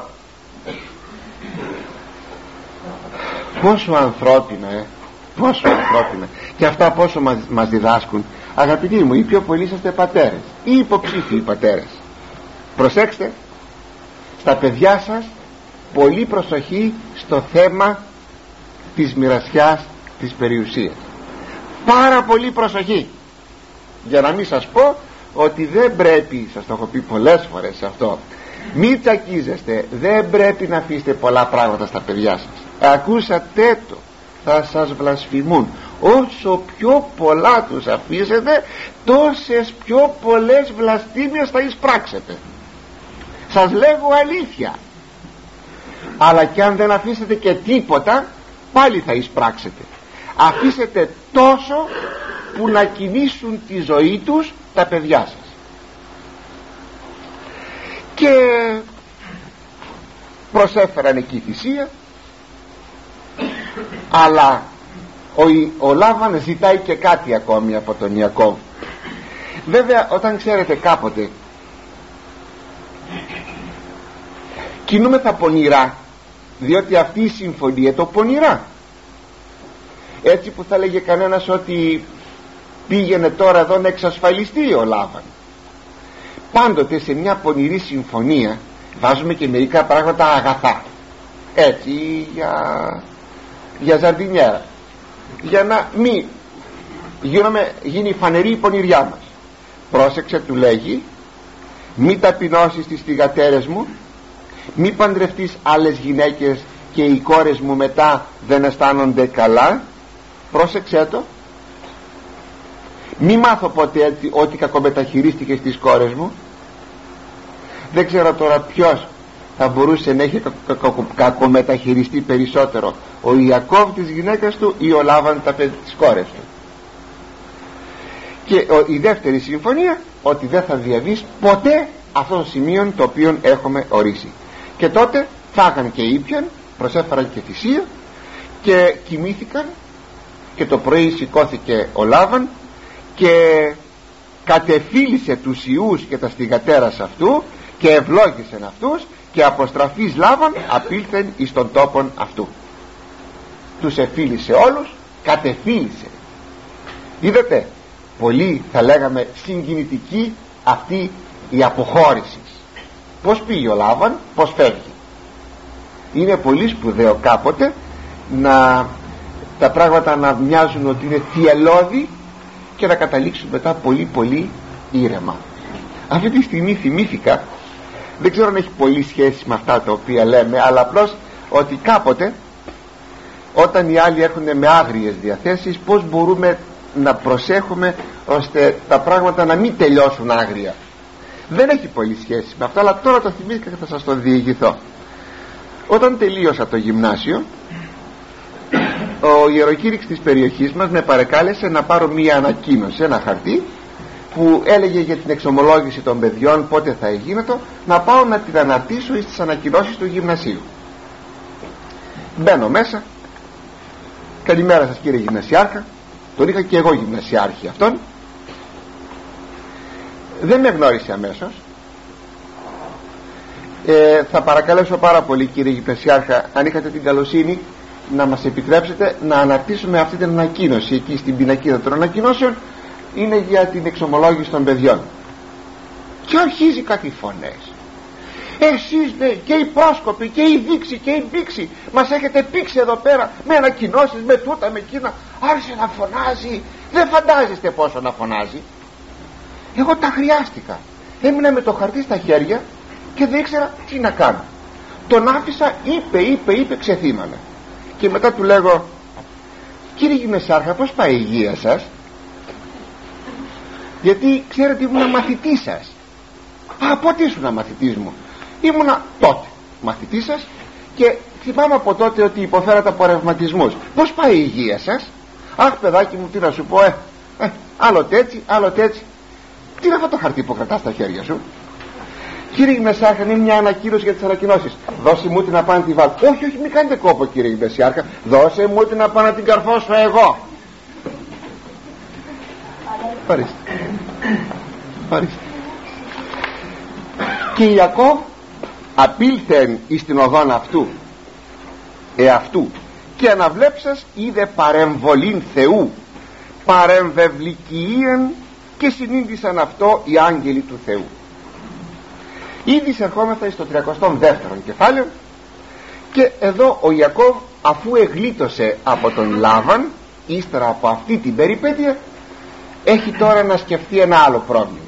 Πόσο ανθρώπινα, ε? Πόσο ανθρώπινα. Και αυτά πόσο μας, μας διδάσκουν. Αγαπητοί μου, οι πιο πολλοί είσαστε πατέρες ή υποψήφιοι πατέρες. Προσέξτε στα παιδιά σας πολύ προσοχή στο θέμα της μοιρασιάς της περιουσίας. Πάρα πολύ προσοχή, για να μην σας πω ότι δεν πρέπει, σας το έχω πει πολλές φορές αυτό, μην τσακίζεστε, δεν πρέπει να αφήσετε πολλά πράγματα στα παιδιά σας. Ακούσατε το, θα σας βλασφημούν. Όσο πιο πολλά τους αφήσετε, τόσες πιο πολλές βλαστήμιες θα εισπράξετε. Σας λέγω αλήθεια. Αλλά και αν δεν αφήσετε και τίποτα, πάλι θα εισπράξετε. Αφήσετε τόσο που να κινήσουν τη ζωή τους τα παιδιά σας. Και προσέφεραν εκεί θυσία, αλλά ο, ο Λάβαν ζητάει και κάτι ακόμη από τον Ιακώβ. Βέβαια, όταν ξέρετε κάποτε κινούμεθα πονηρά, διότι αυτή η συμφωνία το πονηρά, έτσι που θα έλεγε κανένας ότι πήγαινε τώρα εδώ να εξασφαλιστεί ο Λάβαν. Πάντοτε σε μια πονηρή συμφωνία βάζουμε και μερικά πράγματα αγαθά, έτσι για, για ζαρδινιέρα, για να μην γίνομαι, γίνει φανερή η πονηριά μας. Πρόσεξε, του λέγει, μη ταπεινώσεις τις θυγατέρες μου, μη παντρευτείς άλλες γυναίκες και οι κόρες μου μετά δεν αισθάνονται καλά. Πρόσεξε το. Μη μάθω ποτέ έτσι ότι κακομεταχειρίστηκε στις κόρες μου. Δεν ξέρω τώρα ποιος θα μπορούσε να έχει κακομεταχειριστεί περισσότερο, ο Ιακώβ της γυναίκας του ή ο Λάβαν τις κόρες του. Και η δεύτερη συμφωνία, ότι δεν θα διαβείς ποτέ αυτό το σημείο το οποίο έχουμε ορίσει. Και τότε φάγαν και ήπιαν, προσέφεραν και θυσία και κοιμήθηκαν, και το πρωί σηκώθηκε ο Λάβαν και κατεφίλησε τους ιούς και τα στιγατέρας αυτού και ευλόγησεν αυτούς, και αποστραφής Λάβαν απήλθεν εις τον τόπον αυτού. Τους εφίλησε όλους κατεφύλισε. Είδατε, πολύ θα λέγαμε συγκινητική αυτή η αποχώρηση. Πως πήγε ο Λάβαν, πως φεύγει. Είναι πολύ σπουδαίο κάποτε να τα πράγματα να μοιάζουν ότι είναι θυελώδη και να καταλήξουν μετά πολύ πολύ ήρεμα. Αυτή τη στιγμή θυμήθηκα, δεν ξέρω αν έχει πολύ σχέση με αυτά τα οποία λέμε, αλλά απλώς ότι κάποτε όταν οι άλλοι έρχονται με άγριες διαθέσεις, πως μπορούμε να προσέχουμε ώστε τα πράγματα να μην τελειώσουν άγρια. Δεν έχει πολύ σχέση με αυτό, αλλά τώρα το θυμήθηκα και θα σας το διηγηθώ. Όταν τελείωσα το γυμνάσιο, ο ιεροκήρυξ της περιοχής μας με παρεκάλεσε να πάρω μία ανακοίνωση, ένα χαρτί που έλεγε για την εξομολόγηση των παιδιών, πότε θα γίνεται, να πάω να την αναρτήσω στις ανακοινώσεις του γυμνασίου. Μπαίνω μέσα. Καλημέρα σας κύριε γυμνασιάρχα. Τον είχα και εγώ γυμνασιάρχη αυτόν. Δεν με γνώρισε αμέσως. ε, Θα παρακαλέσω πάρα πολύ κύριε γυμνασιάρχα, αν είχατε την καλοσύνη να μας επιτρέψετε να αναρτήσουμε αυτή την ανακοίνωση εκεί στην πινακίδα των ανακοινώσεων. Είναι για την εξομολόγηση των παιδιών. Και αρχίζει κάτι φωνές. Εσείς λέει, και οι πρόσκοποι και οι δείξη και οι μπήξη μας έχετε πήξει εδώ πέρα με ανακοινώσεις, με τούτα, με εκείνα. Άρχισε να φωνάζει. Δεν φαντάζεστε πόσο να φωνάζει. Εγώ τα χρειάστηκα. Έμεινα με το χαρτί στα χέρια και δεν ήξερα τι να κάνω. Τον άφησα, είπε, είπε, είπε, ξεθύμανε. Και μετά του λέγω, κύριε γυμνασιάρχα, πώς πάει η υγεία σας? Γιατί ξέρετε ήμουνα μαθητής σας. Α, πότε ήσουνα μαθητής μου? Ήμουνα τότε μαθητής σας και θυμάμαι από τότε ότι υποφέρατε από ρευματισμούς. Πώς πάει η υγεία σας? Αχ παιδάκι μου, τι να σου πω, ε, ε άλλοτε έτσι, άλλοτε έτσι. Τι είναι αυτό το χαρτί που κρατάς στα χέρια σου? Κύριε γυμνασιάρχα, είναι μια ανακοίνωση για τις ανακοινώσεις. Δώσε μου την να πάω να τη βάλω. Όχι, όχι, μην κάνετε κόπο κύριε γυμνασιάρχα. Δώσε μου την να πάω να την καρφώσω εγώ. Παρήστε. Παρήστε. Και Ιακώβ απήλθεν εις την οδόν αυτού εαυτού και αναβλέψας είδε παρεμβολήν Θεού, παρεμβευλικίαν, και συνήντησαν αυτό οι άγγελοι του Θεού. Ήδη εισερχόμεθα στο τριακοστό δεύτερο κεφάλαιο, και εδώ ο Ιακώβ, αφού εγλίτωσε από τον Λάβαν ύστερα από αυτή την περιπέτεια, έχει τώρα να σκεφτεί ένα άλλο πρόβλημα.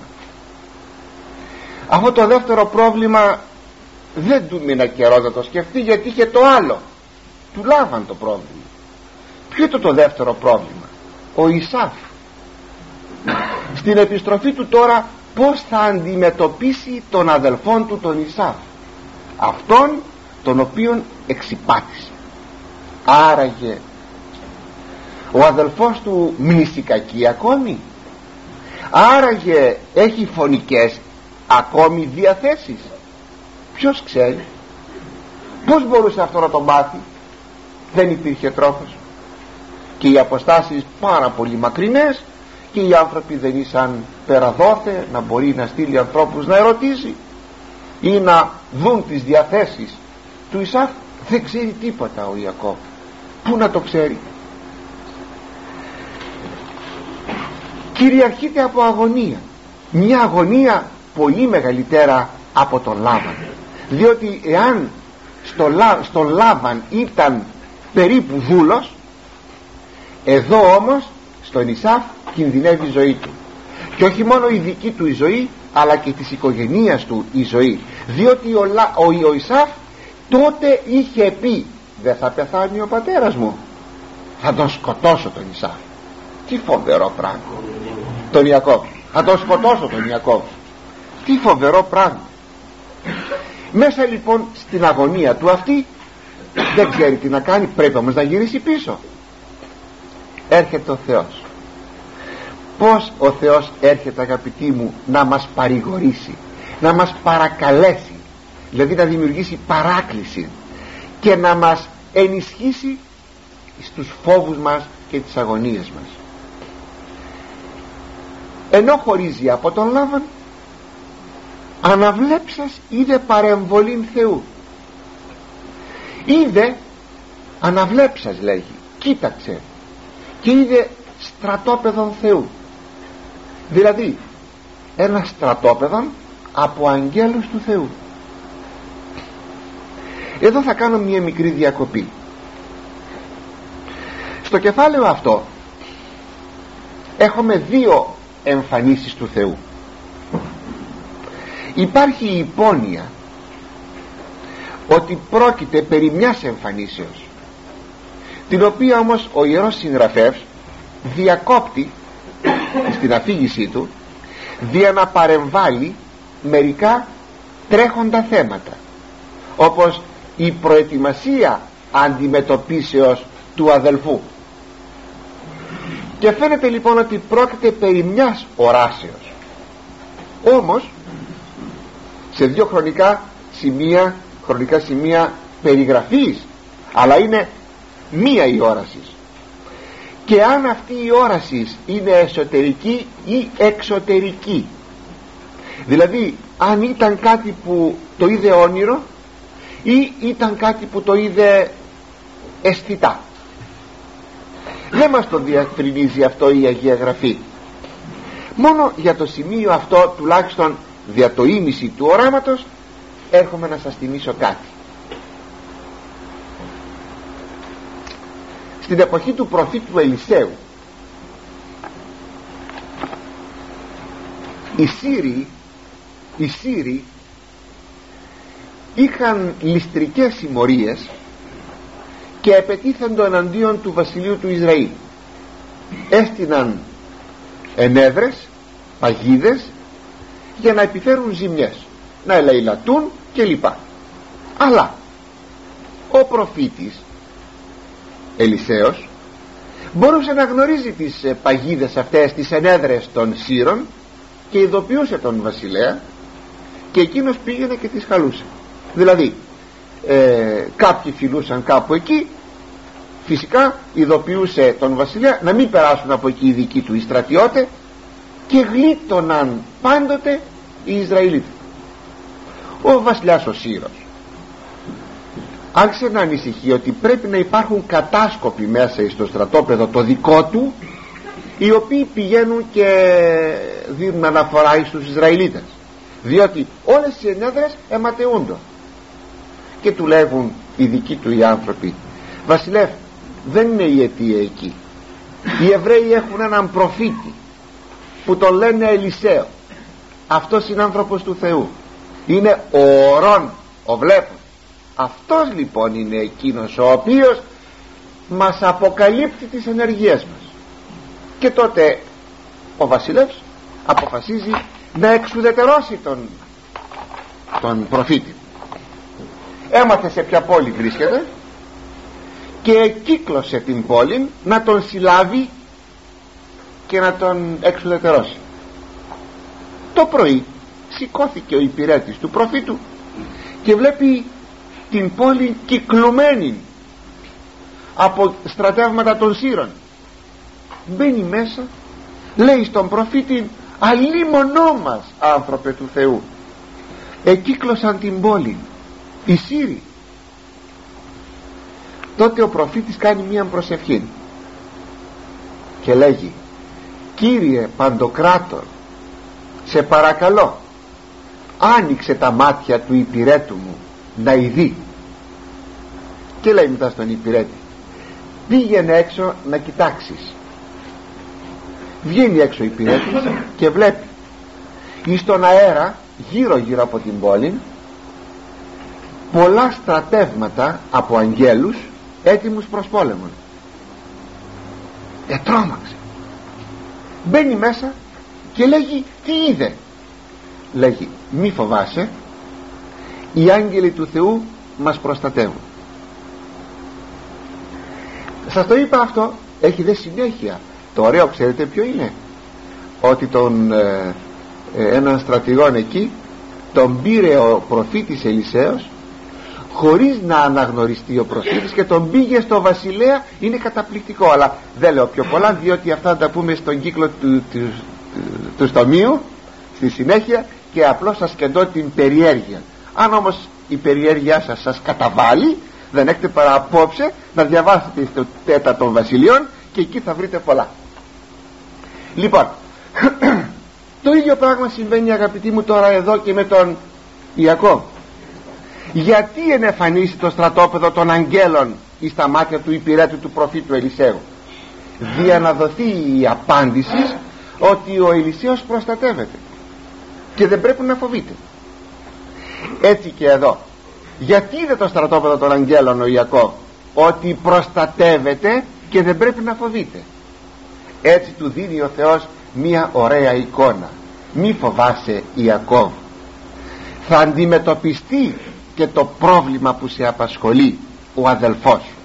Αυτό το δεύτερο πρόβλημα δεν του μείνα καιρό να το σκεφτεί, γιατί είχε το άλλο του Λάβαν το πρόβλημα. Ποιο είναι το δεύτερο πρόβλημα? Ο Ισάφ. Στην επιστροφή του τώρα πως θα αντιμετωπίσει τον αδελφόν του τον Ισάφ, αυτόν τον οποίον εξυπάτησε. Άραγε ο αδελφός του μνησικακεί ακόμη? Άραγε έχει φωνικές ακόμη διαθέσεις? Ποιος ξέρει? Πώς μπορούσε αυτό να το μάθει? Δεν υπήρχε τρόπος, και οι αποστάσεις πάρα πολύ μακρινές, και οι άνθρωποι δεν ήσαν περαδόθε να μπορεί να στείλει ανθρώπους να ερωτήσει ή να δουν τις διαθέσεις του Ισάφ. Δεν ξέρει τίποτα ο Ιακώβ. Πού να το ξέρει? Κυριαρχείται από αγωνία, μια αγωνία πολύ μεγαλύτερα από τον Λάβαν, διότι εάν στο, Λα, στο Λάβαν ήταν περίπου δούλος, εδώ όμως στον Ισάφ κινδυνεύει η ζωή του, και όχι μόνο η δική του η ζωή, αλλά και της οικογενείας του η ζωή, διότι ο, ο, ο Ισάφ τότε είχε πει, δεν θα πεθάνει ο πατέρας μου, θα τον σκοτώσω τον Ισάφ. Τι φοβερό πράγμα! Τον Ιακώβ θα τον σκοτώσω τον Ιακώβ. Τι φοβερό πράγμα! Μέσα λοιπόν στην αγωνία του αυτή δεν ξέρει τι να κάνει, πρέπει όμως να γυρίσει πίσω. Έρχεται ο Θεός. Πως ο Θεός έρχεται, αγαπητοί μου, να μας παρηγορήσει, να μας παρακαλέσει, δηλαδή να δημιουργήσει παράκληση και να μας ενισχύσει στους φόβους μας και τις αγωνίες μας. Ενώ χωρίζει από τον Λάβαν, αναβλέψας είδε παρεμβολήν Θεού. Είδε, αναβλέψας λέγει, κοίταξε, και είδε στρατόπεδον Θεού, δηλαδή ένα στρατόπεδο από αγγέλους του Θεού. Εδώ θα κάνω μια μικρή διακοπή. Στο κεφάλαιο αυτό έχουμε δύο εμφανίσεις του Θεού. Υπάρχει η υπόνοια ότι πρόκειται περί μιας εμφανίσεως, την οποία όμως ο Ιερός Συγγραφεύς διακόπτει στην αφήγησή του δια να παρεμβάλλει μερικά τρέχοντα θέματα, όπως η προετοιμασία αντιμετωπίσεως του αδελφού. Και φαίνεται λοιπόν ότι πρόκειται περί μιας οράσεως, όμως σε δύο χρονικά σημεία, χρονικά σημεία περιγραφής, αλλά είναι μία η όραση. Και αν αυτή η όραση είναι εσωτερική ή εξωτερική, δηλαδή αν ήταν κάτι που το είδε όνειρο ή ήταν κάτι που το είδε αισθητά, δεν μας το διευκρινίζει αυτό η Αγία Γραφή. Μόνο για το σημείο αυτό, τουλάχιστον δια το ίμιση του οράματος, έρχομαι να σας θυμίσω κάτι. Στην εποχή του προφήτου Ελισέου, οι Σύριοι, οι Σύριοι είχαν ληστρικές συμμορίες και επετίθεντο εναντίον του βασιλείου του Ισραήλ. Έστειναν ενέδρες, παγίδες, για να επιφέρουν ζημιές, να ελεηλατούν κλπ. Αλλά ο προφήτης Ελισέος μπορούσε να γνωρίζει τις παγίδες αυτές, τις ενέδρες των Σύρων, και ειδοποιούσε τον βασιλέα, και εκείνος πήγαινε και τις χαλούσε. Δηλαδή ε, κάποιοι φιλούσαν κάπου εκεί, φυσικά ειδοποιούσε τον βασιλέα να μην περάσουν από εκεί οι δικοί του οι στρατιώτες, και γλίτωναν πάντοτε οι Ισραηλίτες. Ο βασιλιάς ο Σύρος άρχισε να ανησυχεί ότι πρέπει να υπάρχουν κατάσκοποι μέσα στο στρατόπεδο το δικό του, οι οποίοι πηγαίνουν και δίνουν αναφορά στους Ισραηλίτες, διότι όλες οι ενέδρες αιματεούνται. Και του λέγουν οι δικοί του οι άνθρωποι: βασιλεύ, δεν είναι η αιτία εκεί. Οι Εβραίοι έχουν έναν προφήτη που τον λένε Ελισαίο. Αυτός είναι άνθρωπος του Θεού, είναι ο ορών, ο βλέπων. Αυτός λοιπόν είναι εκείνος ο οποίος μας αποκαλύπτει τις ενεργειές μας. Και τότε ο βασιλεύς αποφασίζει να εξουδετερώσει τον, τον προφήτη. Έμαθε σε ποια πόλη βρίσκεται και κύκλωσε την πόλη να τον συλλάβει και να τον εξουδετερώσει. Το πρωί σηκώθηκε ο υπηρέτης του προφήτου και βλέπει την πόλη κυκλωμένη από στρατεύματα των Σύρων. Μπαίνει μέσα, λέει στον προφήτη: αλίμονό μας, άνθρωπε του Θεού, εκύκλωσαν την πόλη οι Σύροι. Τότε ο προφήτης κάνει μία προσευχή και λέγει: Κύριε Παντοκράτορ, σε παρακαλώ, άνοιξε τα μάτια του υπηρέτου μου να ειδεί. Και λέει μετά στον υπηρέτη: πήγαινε έξω να κοιτάξεις. Βγαίνει έξω ο υπηρέτης και βλέπει εις τον αέρα γύρω γύρω από την πόλη πολλά στρατεύματα από αγγέλους έτοιμους προς πόλεμον. Ετρώμαξε, μπαίνει μέσα και λέγει: τι είδε? Λέγει: μη φοβάσαι, οι άγγελοι του Θεού μας προστατεύουν. Σας το είπα αυτό, έχει δε συνέχεια. Το ωραίο ξέρετε ποιο είναι? Ότι τον ε, ε, έναν στρατηγόν εκεί τον πήρε ο προφήτης Ελισέος χωρίς να αναγνωριστεί ο προφήτης και τον πήγε στο βασιλέα. Είναι καταπληκτικό, αλλά δεν λέω πιο πολλά, διότι αυτά τα πούμε στον κύκλο του, του, του, του στομείου στη συνέχεια, και απλώς σας κεντώ την περιέργεια. Αν όμως η περιέργειά σας σας καταβάλει, δεν έχετε παρά απόψε να διαβάσετε στο τέταρτο των βασιλείων και εκεί θα βρείτε πολλά. Λοιπόν, το ίδιο πράγμα συμβαίνει, αγαπητοί μου, τώρα εδώ και με τον Ιακώβ. Γιατί ενεφανίσει το στρατόπεδο των αγγέλων εις τα μάτια του υπηρέτου του προφήτου Ελισέου? Δια να δοθεί η απάντηση ότι ο Ελισέος προστατεύεται και δεν πρέπει να φοβείται. Έτσι και εδώ, γιατί είδε το στρατόπεδο των αγγέλων ο Ιακώβ? Ότι προστατεύεται και δεν πρέπει να φοβείται. Έτσι του δίνει ο Θεός μια ωραία εικόνα. Μη φοβάσαι, Ιακώβ, θα αντιμετωπιστεί και το πρόβλημα που σε απασχολεί ο αδελφός σου.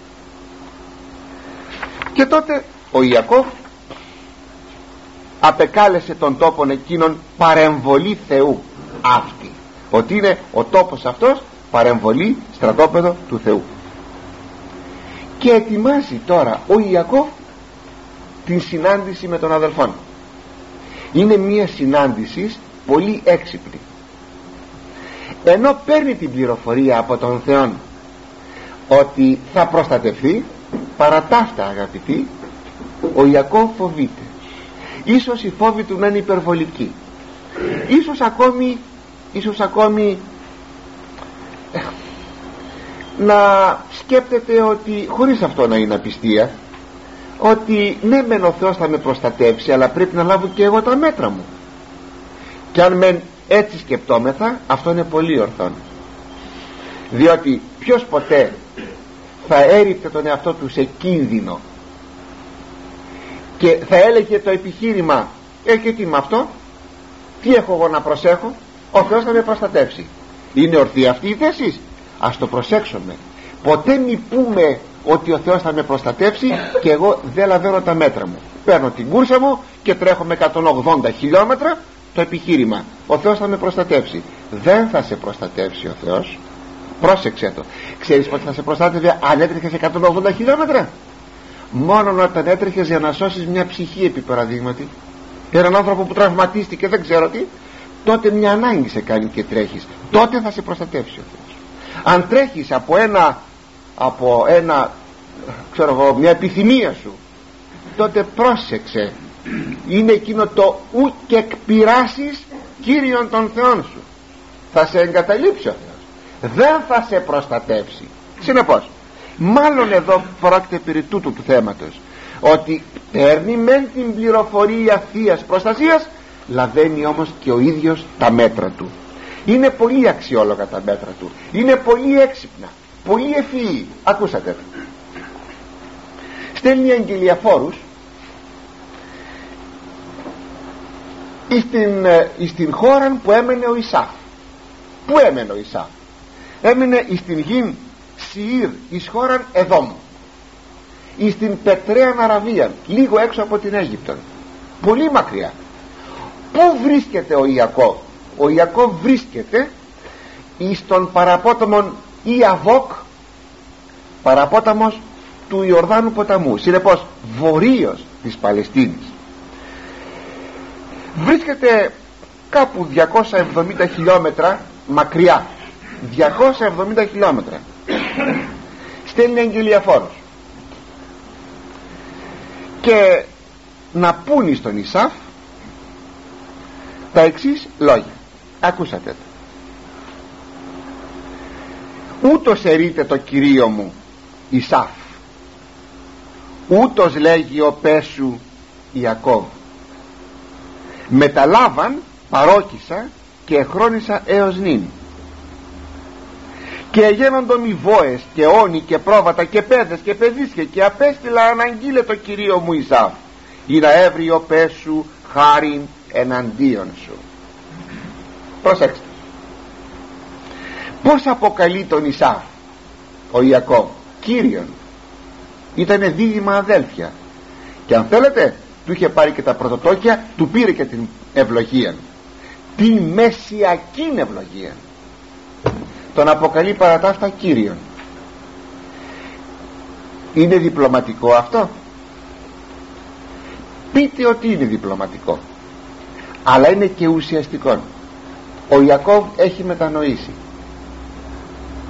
Και τότε ο Ιακώβ απεκάλεσε τον τόπον εκείνον παρεμβολή Θεού αυτή, ότι είναι ο τόπος αυτός παρεμβολή, στρατόπεδο του Θεού. Και ετοιμάζει τώρα ο Ιακώβ την συνάντηση με τον αδελφόν. Είναι μια συνάντηση πολύ έξυπνη. Ενώ παίρνει την πληροφορία από τον Θεό ότι θα προστατευτεί, παρά τα αυτά, αγαπητοί, ο Ιακώβ φοβείται. Ίσως η φόβη του να είναι υπερβολική, ίσως ακόμη ίσως ακόμη να σκέπτεται ότι, χωρίς αυτό να είναι απιστία, ότι ναι μεν ο Θεός θα με προστατεύσει, αλλά πρέπει να λάβω και εγώ τα μέτρα μου. Και αν μεν έτσι σκεπτόμεθα, αυτό είναι πολύ ορθόν, διότι ποιος ποτέ θα έριπτε τον εαυτό του σε κίνδυνο και θα έλεγε το επιχείρημα, ε και τι με αυτό, τι έχω εγώ να προσέχω, ο Θεός θα με προστατεύσει? Είναι ορθή αυτή η θέση? Ας το προσέξουμε. Ποτέ μη πούμε ότι ο Θεός θα με προστατεύσει και εγώ δεν λαβαίνω τα μέτρα μου. Παίρνω την κούρσα μου και τρέχω με εκατόν ογδόντα χιλιόμετρα. Το επιχείρημα, ο Θεός θα με προστατεύσει. Δεν θα σε προστατεύσει ο Θεός. Πρόσεξε το. Ξέρεις πότε θα σε προστάτευε αν έτρεχες εκατόν ογδόντα χιλιόμετρα? Μόνον όταν έτρεχες για να σώσεις μια ψυχή, επί παραδείγματι, έναν άνθρωπο που τραυματίστηκε, δεν ξέρω τι, τότε μια ανάγκη σε κάνει και τρέχεις. Τότε θα σε προστατεύσει ο Θεός. Αν τρέχεις από ένα από ένα ξέρω εγώ, μια επιθυμία σου, τότε πρόσεξε, είναι εκείνο το ου και εκπειράσεις Κύριον των Θεών σου. Θα σε εγκαταλείψει ο Θεός, δεν θα σε προστατεύσει. Συνεπώς, μάλλον εδώ πρόκειται περί τούτου του θέματος, ότι παίρνει μεν την πληροφορία θείας προστασίας, λαβαίνει όμως και ο ίδιος τα μέτρα του. Είναι πολύ αξιόλογα τα μέτρα του, είναι πολύ έξυπνα, πολύ ευφυή. Ακούσατε, στέλνει αγγελιαφόρους στην, στην χώρα που έμενε ο Ισάφ. Πού έμενε ο Ισάφ? Έμενε στην γη Σιήρ, εις χώραν Εδόμ, εις την Πετρέαν Αραβίαν, λίγο έξω από την Αίγυπτο, πολύ μακριά. Πού βρίσκεται ο Ιακώβ? Ο Ιακώβ βρίσκεται εις τον παραπόταμον Ιαβόκ, παραπόταμος του Ιορδάνου ποταμού, συνεπώς βορείος της Παλαιστίνης. Βρίσκεται κάπου διακόσια εβδομήντα χιλιόμετρα μακριά, διακόσια εβδομήντα χιλιόμετρα. Στέλνει αγγελιαφόρος και να πούνει στον Ισάφ τα εξής λόγια. Ακούσατε το. Ούτως ερείται το Κυρίο μου Ισάφ, ούτως λέγει ο πες σου Ιακώβ, μεταλάβαν παρόκισα και εχρόνισα έως νυν, και γένοντο μη βόες και όνοι και πρόβατα και πέδες και παιδίσια, και απέστειλα αναγγείλε το Κυρίο μου Ισάφ, ή να έβρει ο πες σου χάριν εναντίον σου. Προσέξτε πως αποκαλεί τον Ισάφ ο Ιακώβ Κύριον. Ήτανε δίδυμα αδέλφια, και αν θέλετε του είχε πάρει και τα πρωτοτόκια, του πήρε και την ευλογία, την μεσσιακή ευλογία. Τον αποκαλεί παρά τα αυτά Κύριον. Είναι διπλωματικό αυτό? Πείτε ότι είναι διπλωματικό, αλλά είναι και ουσιαστικό. Ο Ιακώβ έχει μετανοήσει,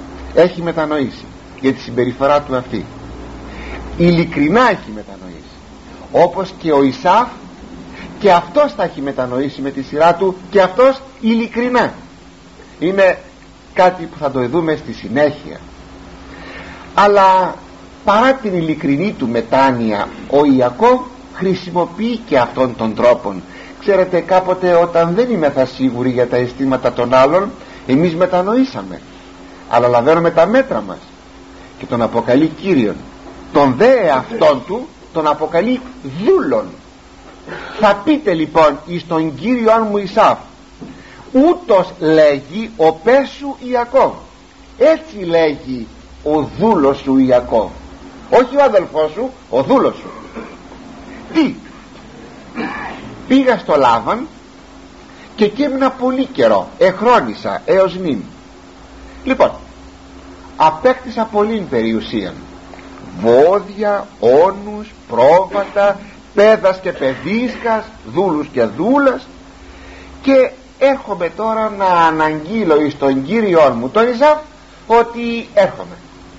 έχει μετανοήσει για τη συμπεριφορά του αυτή, ειλικρινά έχει μετανοήσει. όπως και ο Ισαύ, και αυτός τα έχει μετανοήσει με τη σειρά του, και αυτός ειλικρινά. Είναι κάτι που θα το δούμε στη συνέχεια. Αλλά παρά την ειλικρινή του μετάνοια, ο Ιακώβ χρησιμοποιεί και αυτόν τον τρόπον. Ξέρετε, κάποτε όταν δεν είμεθα σίγουροι για τα αισθήματα των άλλων, εμείς μετανοήσαμε, αλλά λαβαίνουμε τα μέτρα μας και τον αποκαλεί Κύριον. Τον δε εαυτόν του τον αποκαλεί δούλον. Θα πείτε λοιπόν εις τον Κύριον μου Ισαύ, ούτως λέγει ο πες σου Ιακώβ. Έτσι λέγει ο δούλος σου Ιακώβ, όχι ο αδελφός σου, ο δούλος σου. Τι? Πήγα στο Λάβαν και εκεί έμεινα πολύ καιρό, εχρόνησα έως νυν. Λοιπόν, απέκτησα πολύ περιουσία, βόδια, όνους, πρόβατα, πέδας και παιδίσκας, δούλους και δούλας, και έρχομαι τώρα να αναγγείλω εις τον Κύριον μου τον Ισαύ ότι έρχομαι.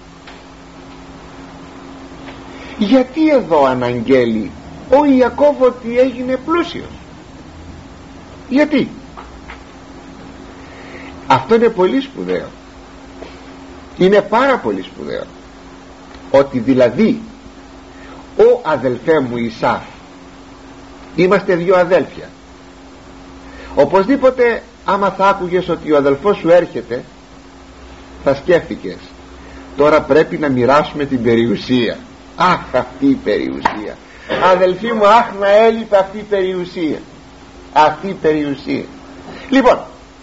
Γιατί εδώ αναγγέλει ο Ιακώβ ότι έγινε πλούσιος? Γιατί? Αυτό είναι πολύ σπουδαίο. Είναι πάρα πολύ σπουδαίο. Ότι δηλαδή ο αδελφέ μου Ισαύ, είμαστε δύο αδέλφια, οπωσδήποτε άμα θα άκουγες ότι ο αδελφός σου έρχεται, θα σκέφτηκες τώρα πρέπει να μοιράσουμε την περιουσία. Αχ, αυτή η περιουσία, αδελφοί μου, αχ, να έλειπε αυτή η περιουσία, αυτή η περιουσία. Λοιπόν,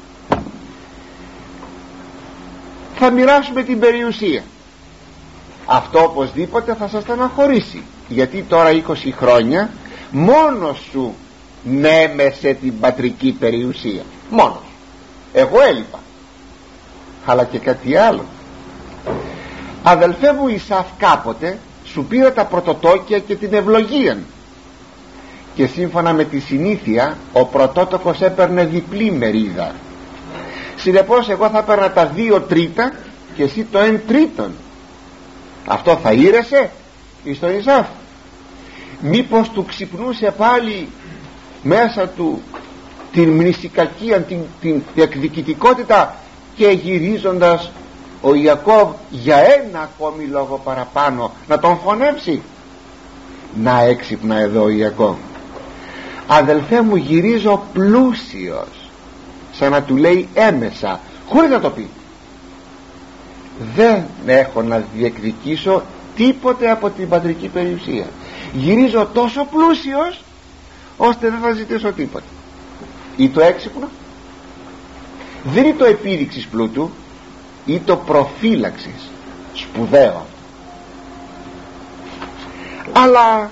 θα μοιράσουμε την περιουσία. Αυτό οπωσδήποτε θα σας στεναχωρήσει, γιατί τώρα είκοσι χρόνια μόνος σου νέμεσε την πατρική περιουσία, μόνος. Εγώ έλειπα, αλλά και κάτι άλλο. Αδελφέ μου Ισαύ, κάποτε σου πήρα τα πρωτοτόκια και την ευλογία, και σύμφωνα με τη συνήθεια ο πρωτότοκος έπαιρνε διπλή μερίδα. Συνεπώς εγώ θα έπαιρνα τα δύο τρίτα και εσύ το εν τρίτον. Αυτό θα ήρεσε εις τον Ισαύ? Μήπως του ξυπνούσε πάλι μέσα του την μνησικακία, την, την εκδικητικότητα, και γυρίζοντας ο Ιακώβ για ένα ακόμη λόγο παραπάνω να τον φωνεύσει? Να έξυπνα εδώ ο Ιακώβ. Αδελφέ μου, γυρίζω πλούσιος, σαν να του λέει έμεσα, χωρίς να το πει. Δεν έχω να διεκδικήσω τίποτε από την πατρική περιουσία. Γυρίζω τόσο πλούσιος ώστε δεν θα ζητήσω τίποτε. Ή το έξυπνο? Δεν είναι το επίδειξης πλούτου, ή το προφύλαξης. Σπουδαίο. Αλλά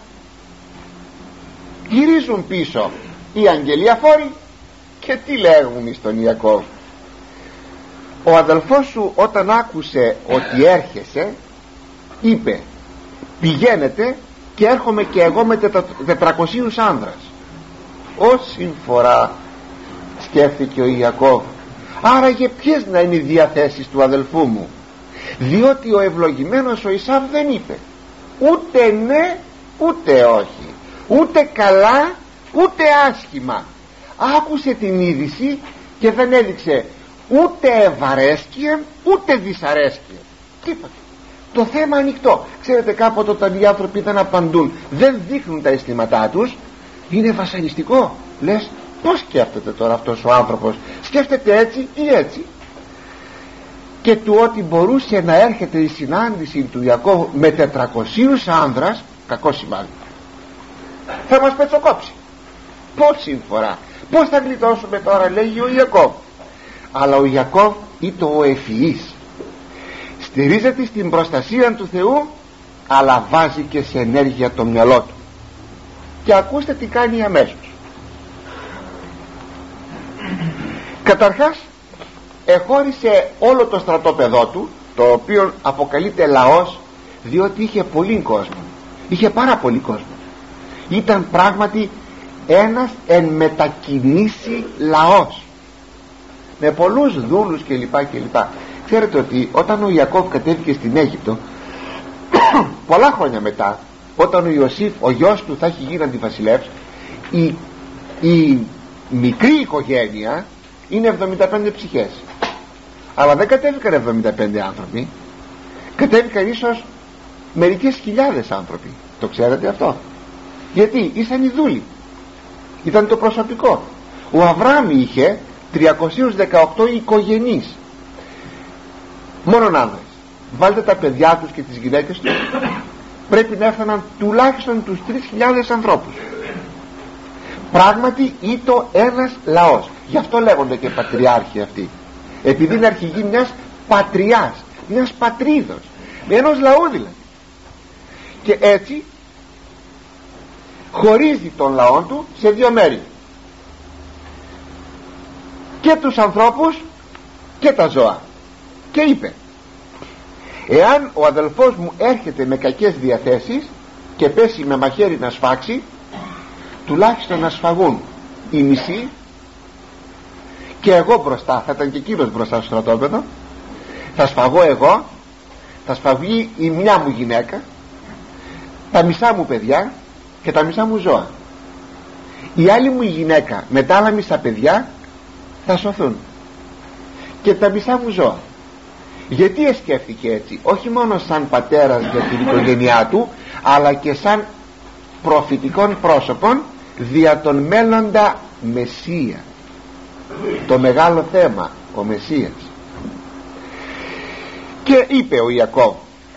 γυρίζουν πίσω οι αγγελιαφόροι και τι λέγουν στον Ιακώβ? Ο αδελφός σου όταν άκουσε ότι έρχεσαι, είπε πηγαίνετε και έρχομαι και εγώ με τετρακοσίους άνδρας. Όση φορά σκέφτηκε ο Ιακώβ, άραγε ποιες να είναι οι διαθέσεις του αδελφού μου? Διότι ο ευλογημένος ο Ισαύ δεν είπε ούτε ναι ούτε όχι, ούτε καλά ούτε άσχημα. Άκουσε την είδηση και δεν έδειξε ούτε ευαρέσκεια ούτε δυσαρέσκεια, τίποτα. Το θέμα ανοιχτό. Ξέρετε, κάποτε όταν οι άνθρωποι δεν απαντούν, δεν δείχνουν τα αισθήματά τους, είναι βασανιστικό. Λες, πως σκέφτεται τώρα αυτός ο άνθρωπος? Σκέφτεται έτσι ή έτσι? Και του ότι μπορούσε να έρχεται η συνάντηση του Ιακώβ με τετρακοσίους άνδρας, κακό σημάδι, θα μας πετσοκόψει. Πόση φορά, πως θα γλιτώσουμε τώρα, λέγει ο Ιακώβ. Αλλά ο Ιακώβ ήταν ο ευφυής, στηρίζεται στην προστασία του Θεού, αλλά βάζει και σε ενέργεια το μυαλό του. Και ακούστε τι κάνει αμέσως. Καταρχάς εχώρισε όλο το στρατόπεδό του, το οποίο αποκαλείται λαός, διότι είχε πολύ κόσμο, είχε πάρα πολύ κόσμο. Ήταν πράγματι ένας εν μετακινήσει λαός, με πολλούς δούλους κλπ κλπ. Ξέρετε ότι όταν ο Ιακώβ κατέβηκε στην Αίγυπτο πολλά χρόνια μετά, όταν ο Ιωσήφ, ο γιος του, θα έχει γίνει αντιβασιλεύς, η, η μικρή οικογένεια είναι εβδομήντα πέντε ψυχές, αλλά δεν κατέβηκαν εβδομήντα πέντε άνθρωποι, κατέβηκαν ίσως μερικές χιλιάδες άνθρωποι. Το ξέρετε αυτό? Γιατί ήσαν οι δούλοι, ήταν το προσωπικό. Ο Αβραάμ είχε τριακόσιους δεκαοκτώ οικογενείς, μόνον άνδρες. Βάλτε τα παιδιά τους και τις γυναίκες τους, πρέπει να έφταναν τουλάχιστον τους τρεις χιλιάδες ανθρώπους. Πράγματι ήτο ένας λαός. Γι' αυτό λέγονται και πατριάρχοι αυτοί, επειδή είναι αρχηγοί μιας πατριάς, μιας πατρίδος, με ενός λαού δηλαδή. Και έτσι χωρίζει τον λαό του σε δύο μέρη, και τους ανθρώπους και τα ζώα, και είπε: εάν ο αδελφός μου έρχεται με κακές διαθέσεις και πέσει με μαχαίρι να σφάξει, τουλάχιστον να σφαγούν οι μισοί, και εγώ μπροστά, θα ήταν και εκείνος μπροστά στο στρατόπεδο, θα σφαγώ εγώ, θα σφαγεί η μια μου γυναίκα, τα μισά μου παιδιά και τα μισά μου ζώα. Η άλλη μου γυναίκα με τα άλλα μισά παιδιά θα σωθούν, και τα μισά μου ζώα. Γιατί εσκέφθηκε έτσι? Όχι μόνο σαν πατέρας για την οικογένειά του, αλλά και σαν προφητικών πρόσωπων δια τον μέλλοντα Μεσσία. Το μεγάλο θέμα, ο Μεσσίας. Και είπε ο Ιακώβ: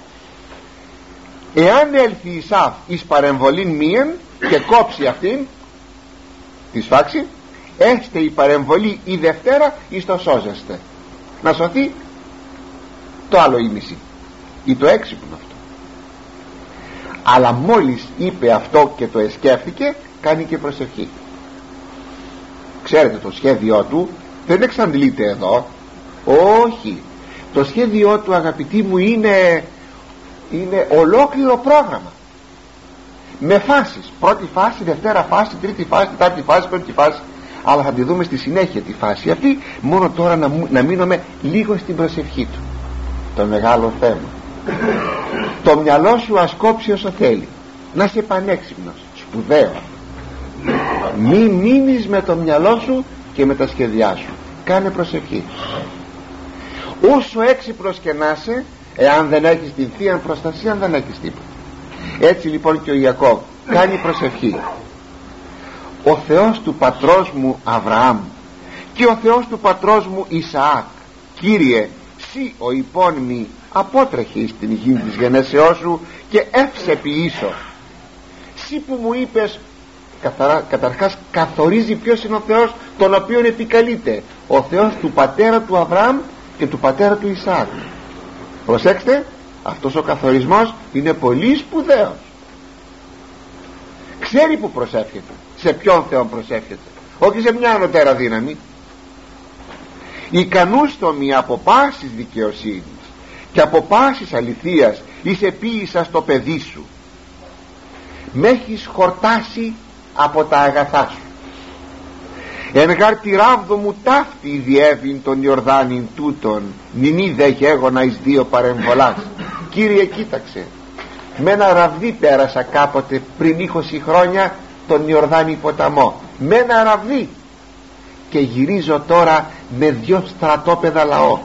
εάν έλθει Ισαύ εις παρεμβολήν μίαν και κόψει αυτήν τη σφάξη, έστε η παρεμβολή η Δευτέρα εις το σώζεστε. Να σωθεί το άλλο ήμιση ή το έξυπνο αυτό. Αλλά μόλις είπε αυτό και το εσκέφθηκε, κάνει και προσευχή. Ξέρετε, το σχέδιό του δεν εξαντλείται εδώ. Όχι, το σχέδιό του, αγαπητοί μου, είναι είναι ολόκληρο πρόγραμμα, με φάσεις. Πρώτη φάση, δευτέρα φάση, τρίτη φάση, τετάρτη φάση, πέμπτη φάση. Αλλά θα τη δούμε στη συνέχεια τη φάση αυτή. Μόνο τώρα να, να μείνουμε λίγο στην προσευχή του. Το μεγάλο θέμα. Το μυαλό σου ας κόψει όσο θέλει, να είσαι πανέξυπνος, σπουδαίο. Μη μείνεις με το μυαλό σου και με τα σχέδιά σου. Κάνε προσευχή. Όσο έξυπνος και να είσαι, εάν δεν έχεις την Θεία Προστασία, δεν έχεις τίποτα. Έτσι λοιπόν και ο Ιακώβ κάνει προσευχή. Ο Θεός του πατρός μου Αβραάμ και ο Θεός του πατρός μου Ισαάκ, Κύριε, Συ ο υπόνημη απότρεχε στην γη της γενέσεώς σου και εύσε ποιήσω. Συ που μου είπες, καθαρά, καταρχάς καθορίζει ποιος είναι ο Θεός τον οποίον επικαλείται. Ο Θεός του πατέρα του Αβραάμ και του πατέρα του Ισαάκ. Προσέξτε, αυτός ο καθορισμός είναι πολύ σπουδαίος. Ξέρει που προσεύχεται, σε ποιον Θεό προσεύχεται, όχι σε μια ανωτέρα δύναμη. Ικανούστομη από πάσης δικαιοσύνης και από πάσης αληθείας είσαι ποίησα στο παιδί σου. Μ' έχεις χορτάσει από τα αγαθά σου. Εν γάρ τη ράβδο μου ταύτη διέβην τον Ιορδάνην τούτον, νηνή δε γέγονα εις δύο παρεμβολάς. Κύριε, κοίταξε, με ένα ραβδί πέρασα κάποτε πριν είκοσι χρόνια τον Ιορδάνη ποταμό, με ένα ραβδί, και γυρίζω τώρα με δυο στρατόπεδα λαό.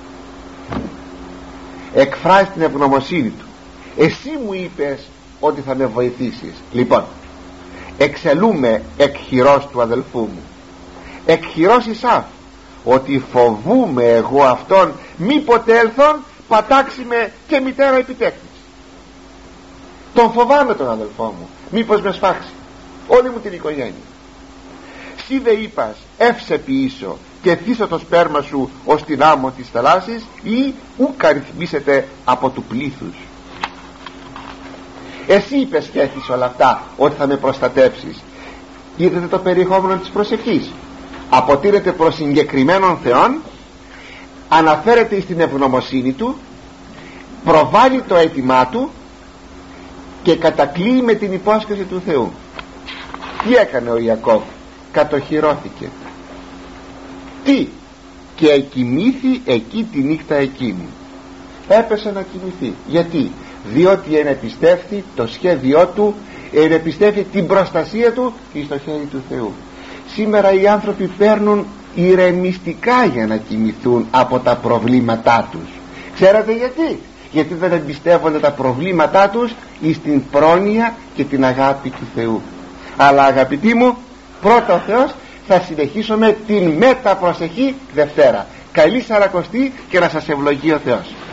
Εκφράζει την ευγνωμοσύνη του. Εσύ μου είπες ότι θα με βοηθήσεις. Λοιπόν, εξελούμε εκ χειρός του αδελφού μου, εκ χειρός Ισαύ, ότι φοβούμαι εγώ αυτόν, μήποτε έλθον πατάξει με και μητέρα επιτέκτης. Τον φοβάμαι τον αδελφό μου, μήπως με σφάξει όλη μου την οικογένεια. Σύ δε είπας, εύσε ποιήσω και θύσω το σπέρμα σου ως την άμμο της θαλάσσης, ή ουκ αριθμίσετε από του πλήθους. Εσύ είπες και έχεις όλα αυτά, ότι θα με προστατεύσεις. Είδατε το περιεχόμενο της προσευχής? Αποτείνεται προς συγκεκριμένων θεών, αναφέρεται στην ευγνωμοσύνη του, προβάλλει το αίτημά του και κατακλείει με την υπόσχεση του Θεού. Τι έκανε ο Ιακώβ? Κατοχυρώθηκε. Τι? Και εκοιμήθη εκεί τη νύχτα εκείνη. Έπεσε να κοιμηθεί. Γιατί? διότι ενεπιστεύει το σχέδιό του, ενεπιστεύει την προστασία του και στο χέρι του Θεού. Σήμερα οι άνθρωποι παίρνουν ηρεμιστικά για να κοιμηθούν από τα προβλήματά τους. Ξέρετε γιατί? Γιατί δεν εμπιστεύονται τα προβλήματά τους εις την πρόνοια και την αγάπη του Θεού. Αλλά αγαπητοί μου, πρώτα ο Θεός, θα συνεχίσουμε την μεταπροσεχή Δευτέρα. Καλή Σαρακοστή και να σας ευλογεί ο Θεός.